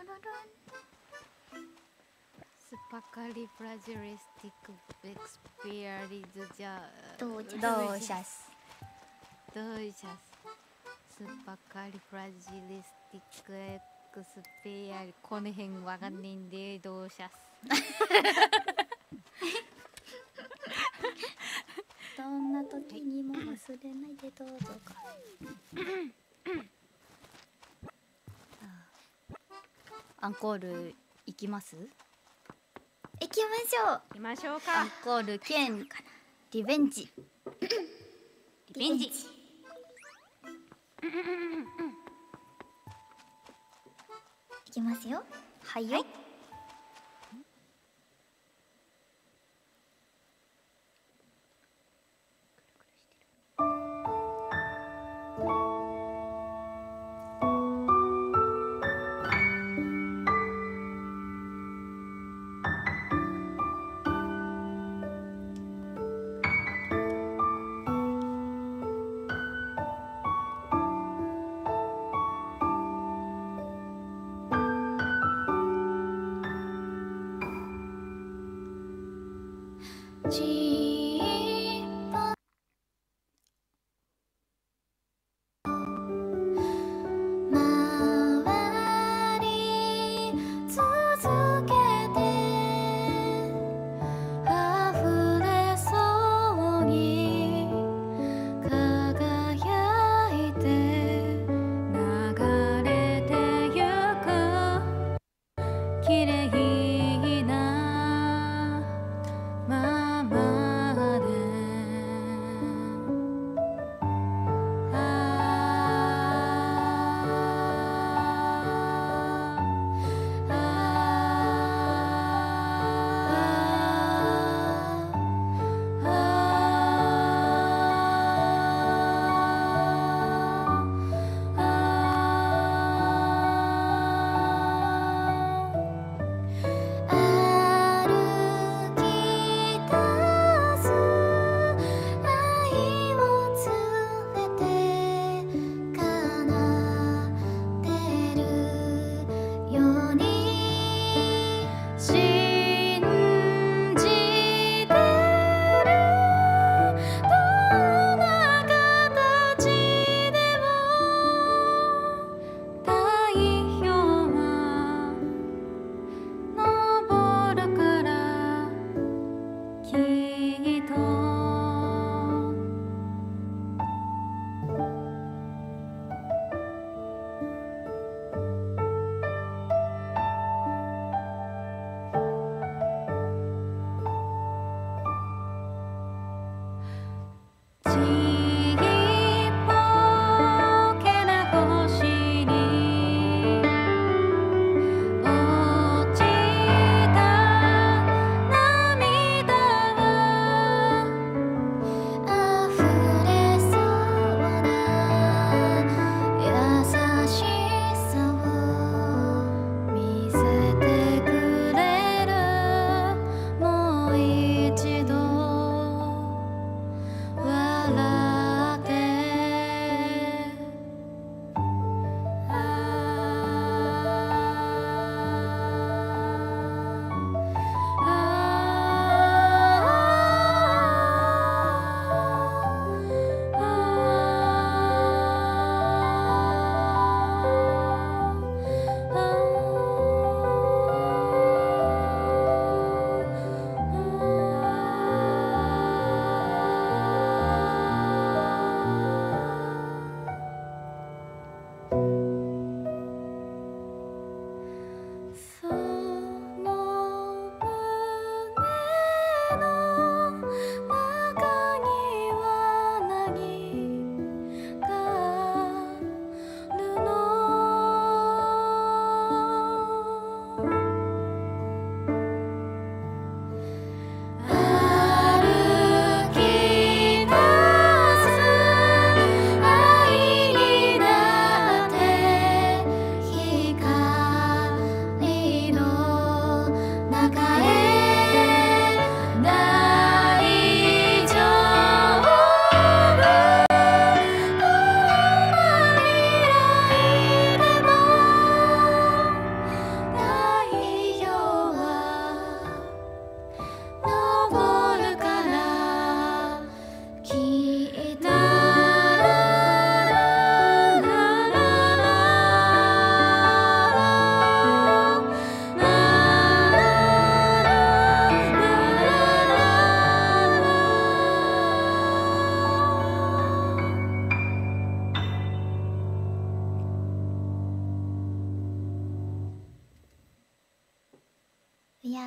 スーパーカリフラジリスティックエクスピアリドジャドシャス。 ドーシャス。スーパーカリフラジリスティックエクスピアリ、この辺わかんねえんでドーシャス。 どんな時にも忘れないでどうぞか。アンコール行きます？行きましょう。 行きましょうアンか。 コール兼リベンジ。 リベンジ。 いきますよ。はいよ。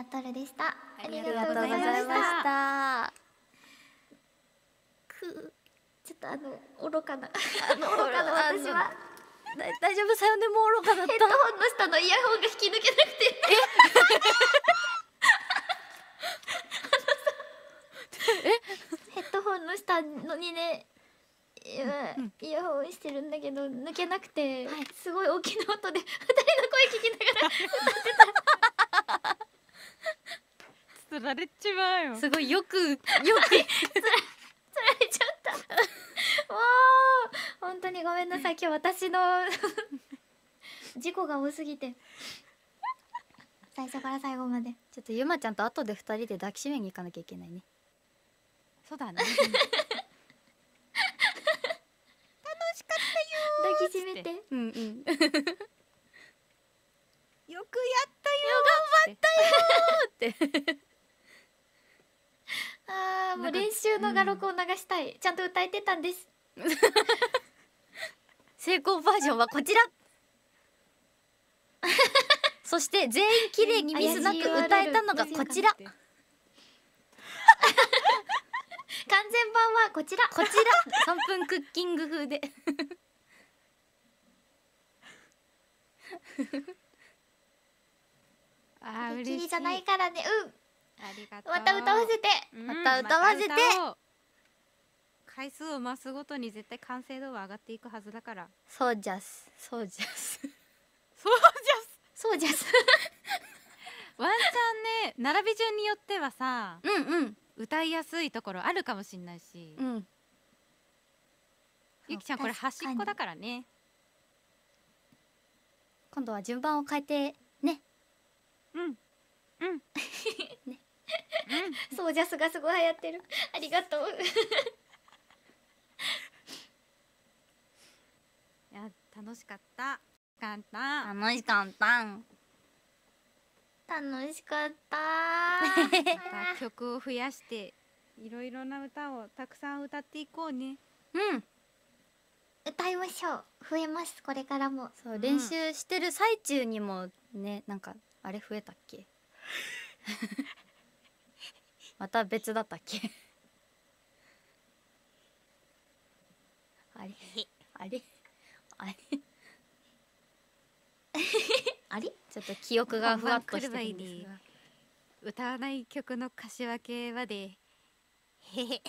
アトルでした。 ありあがとうごりがとうございましざいましたた。 ちょっと愚かな愚愚かな私は大丈夫、さよねも愚かだっヘッドホンの下のイヤホンが引き抜けなくてヘッドホンの下のにねイヤホンしてるんだけど抜けなくて、すごい大きな音で2人の声聞きながらつられちまうよ。 すごいよくつられちゃったもう本当にごめんなさい。今日私の事故が多すぎて最初から最後までちょっとゆまちゃんと後で2人で抱きしめに行かなきゃいけないね。 そうだね。 抱きしめてうんうんよくやったよ。 ってあーもう練習の画録を流したい、ちゃんと歌えてたんです。 成功バージョンはこちらそして全員綺麗にミスなく歌えたのがこちら。 完全版はこちら。 こちら3分クッキング風であー嬉しい。 きりじゃないからね。 ありがとう。 また歌わせて。 うんまた歌わせてまた歌おう。回数を増すごとに絶対完成度は上がっていくはずだから。 そうじゃすそうじゃすそうそうじゃす。 ワンチャンね、並び順によってはさ、 うん歌いやすいところあるかもしんないし、 うんゆきちゃんこれ端っこだからね。 今度は順番を変えてね。 うんうんねそうじゃすがすごい流行ってる。ありがとう。 いや楽しかった。簡単。 楽しかったん。 楽しかったまた曲を増やしていろいろな歌をたくさん歌っていこうね。 うん歌いましょう。増えますこれからも。 そう、練習してる最中にもね、なんかあれ増えたっけまた別だったっけあれあれあれあれちょっと記憶がふわっとしてるん本番来るですが歌わない曲の歌詞分けまでへへ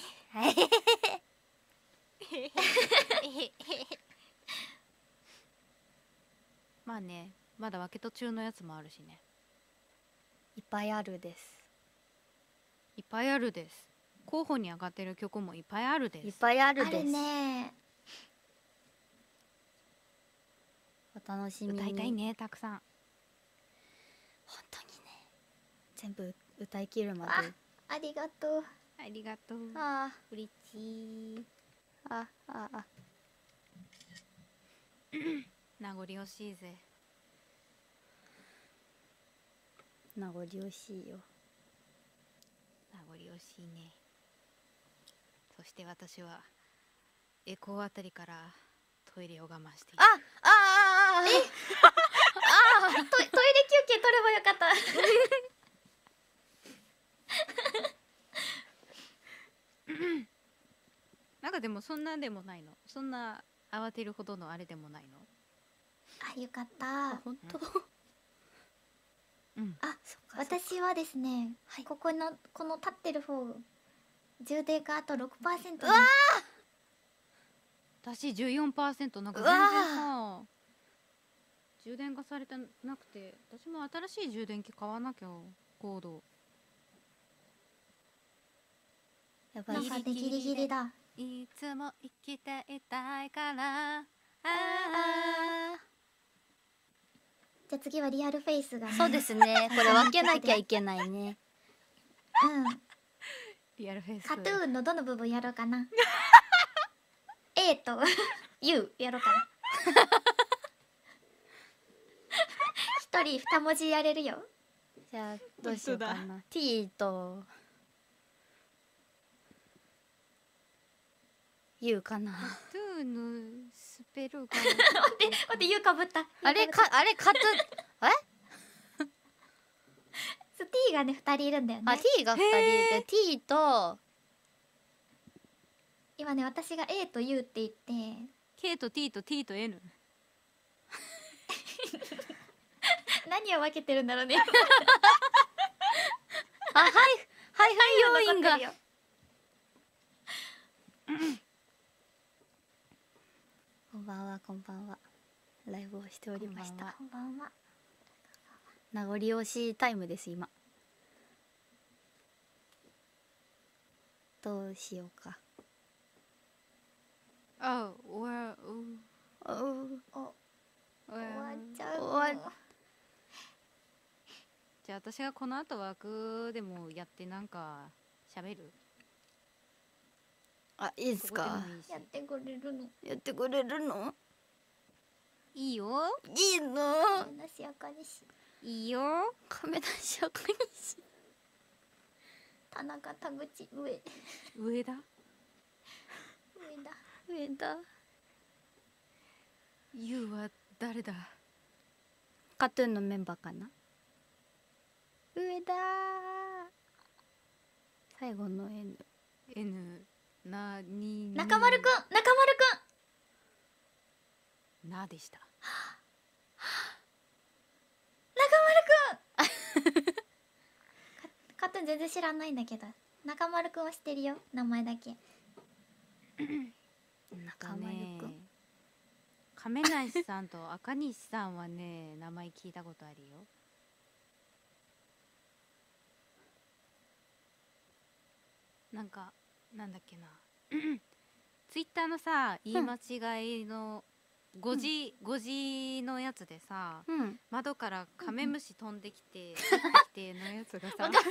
まあね、まだ分け途中のやつもあるしね。 いっぱいあるです。 いっぱいあるです。候補に上がってる曲もいっぱいあるです。 いっぱいあるあるです。 ね。 お楽しみに。 歌いたいね、たくさん。 本当にね、全部歌い切るまで。 ありがとう。 ありがとう。 あうれしい。 あああ名残惜しいぜ。 名残惜しいよ。 名残惜しいね。そして私はエコーあたりからトイレを我慢している。 トイレ休憩取ればよかった。 なんかでもそんなでもないの。そんな慌てるほどのあれでもないの。 あ、よかっあ、 た。 本当。 うん。 あ、私はですね、ここのこの立ってる方充電があと6%です。 私14%なんか全然さ充電がされてなくて、私も新しい充電器買わなきゃ。コードやばい。 なんかでギリギリだ。 いつも生きていたいからじゃあ次はリアルフェイスがね。 そうですね。これ分けなきゃいけないね。 うん。 リアルフェイスカトゥーンのどの部分やろうかな。A と U やろうかな。一人二文字やれるよ。 じゃあどうしようかな。T と U かな。 トゥーのスペルが待って U かぶった。 あれかあれカト T がね2人いるんだよね。 あ T が2人で T と今ね私が A と U って言って K と T と T と N。 何を分けてるんだろうね。 あはいはいはい要員が残ってるよ。 こんばんはこんばんは。ライブをしておりました。 こんばんは。 名残惜しいタイムです今。どうしようか。 あ、おわ、 おうおお終わっちゃうの。 終わじゃあ私がこの後枠でもやってなんか喋る。 あいいですここでか。 もいいしやってくれるの。 やってくれるの？ いいよいいの？ 話やかにし。 いいよ。 亀田社会人。 田中田口上上だ。 上だ。 上だ。 ゆうは誰だ。 カトゥーンのメンバーかな。上だ。最後の N。 N なに中丸くん中丸くんなでした。 カトゥーン全然知らないんだけど中丸くんは知ってるよ名前だけ。 中丸くん。 亀梨さんと赤西さんはね名前聞いたことあるよ。なんかなんだっけなツイッターのさ言い間違いの5時のやつでさ、 うん。 窓からカメムシ飛んできて、のやつがさわかっちゃ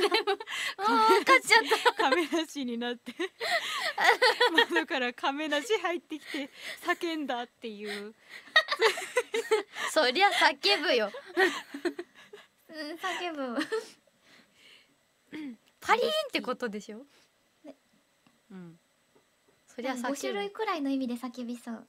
った。 カメなしになって窓からカメなし入ってきて叫んだっていう。 そりゃ叫ぶよ。 叫ぶ。 パリーンってことでしょ。 うん、 そりゃ叫ぶ。 5種類くらいの意味で叫びそう。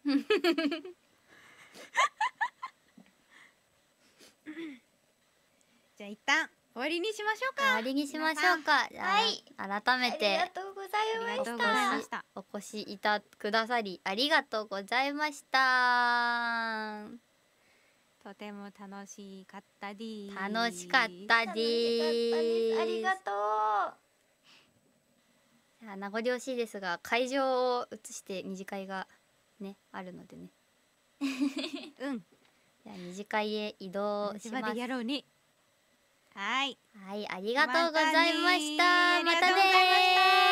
じゃあ一旦終わりにしましょうか。 終わりにしましょうか。じゃあはい改めありてがとうございまありがとうごした。 ざいました。 お越しくださりありがとうございました。 とても楽しかったです。 楽しかった楽しかったでです。 す。 ありがとじゃあ名残惜しいですが会場を移して二次会がねあるのでね。 うん。 じゃあ二次会へ移動します。 でやろうね。はい。 はい、ありがとうございました。 またねー。 またねー。 ありがとうございました。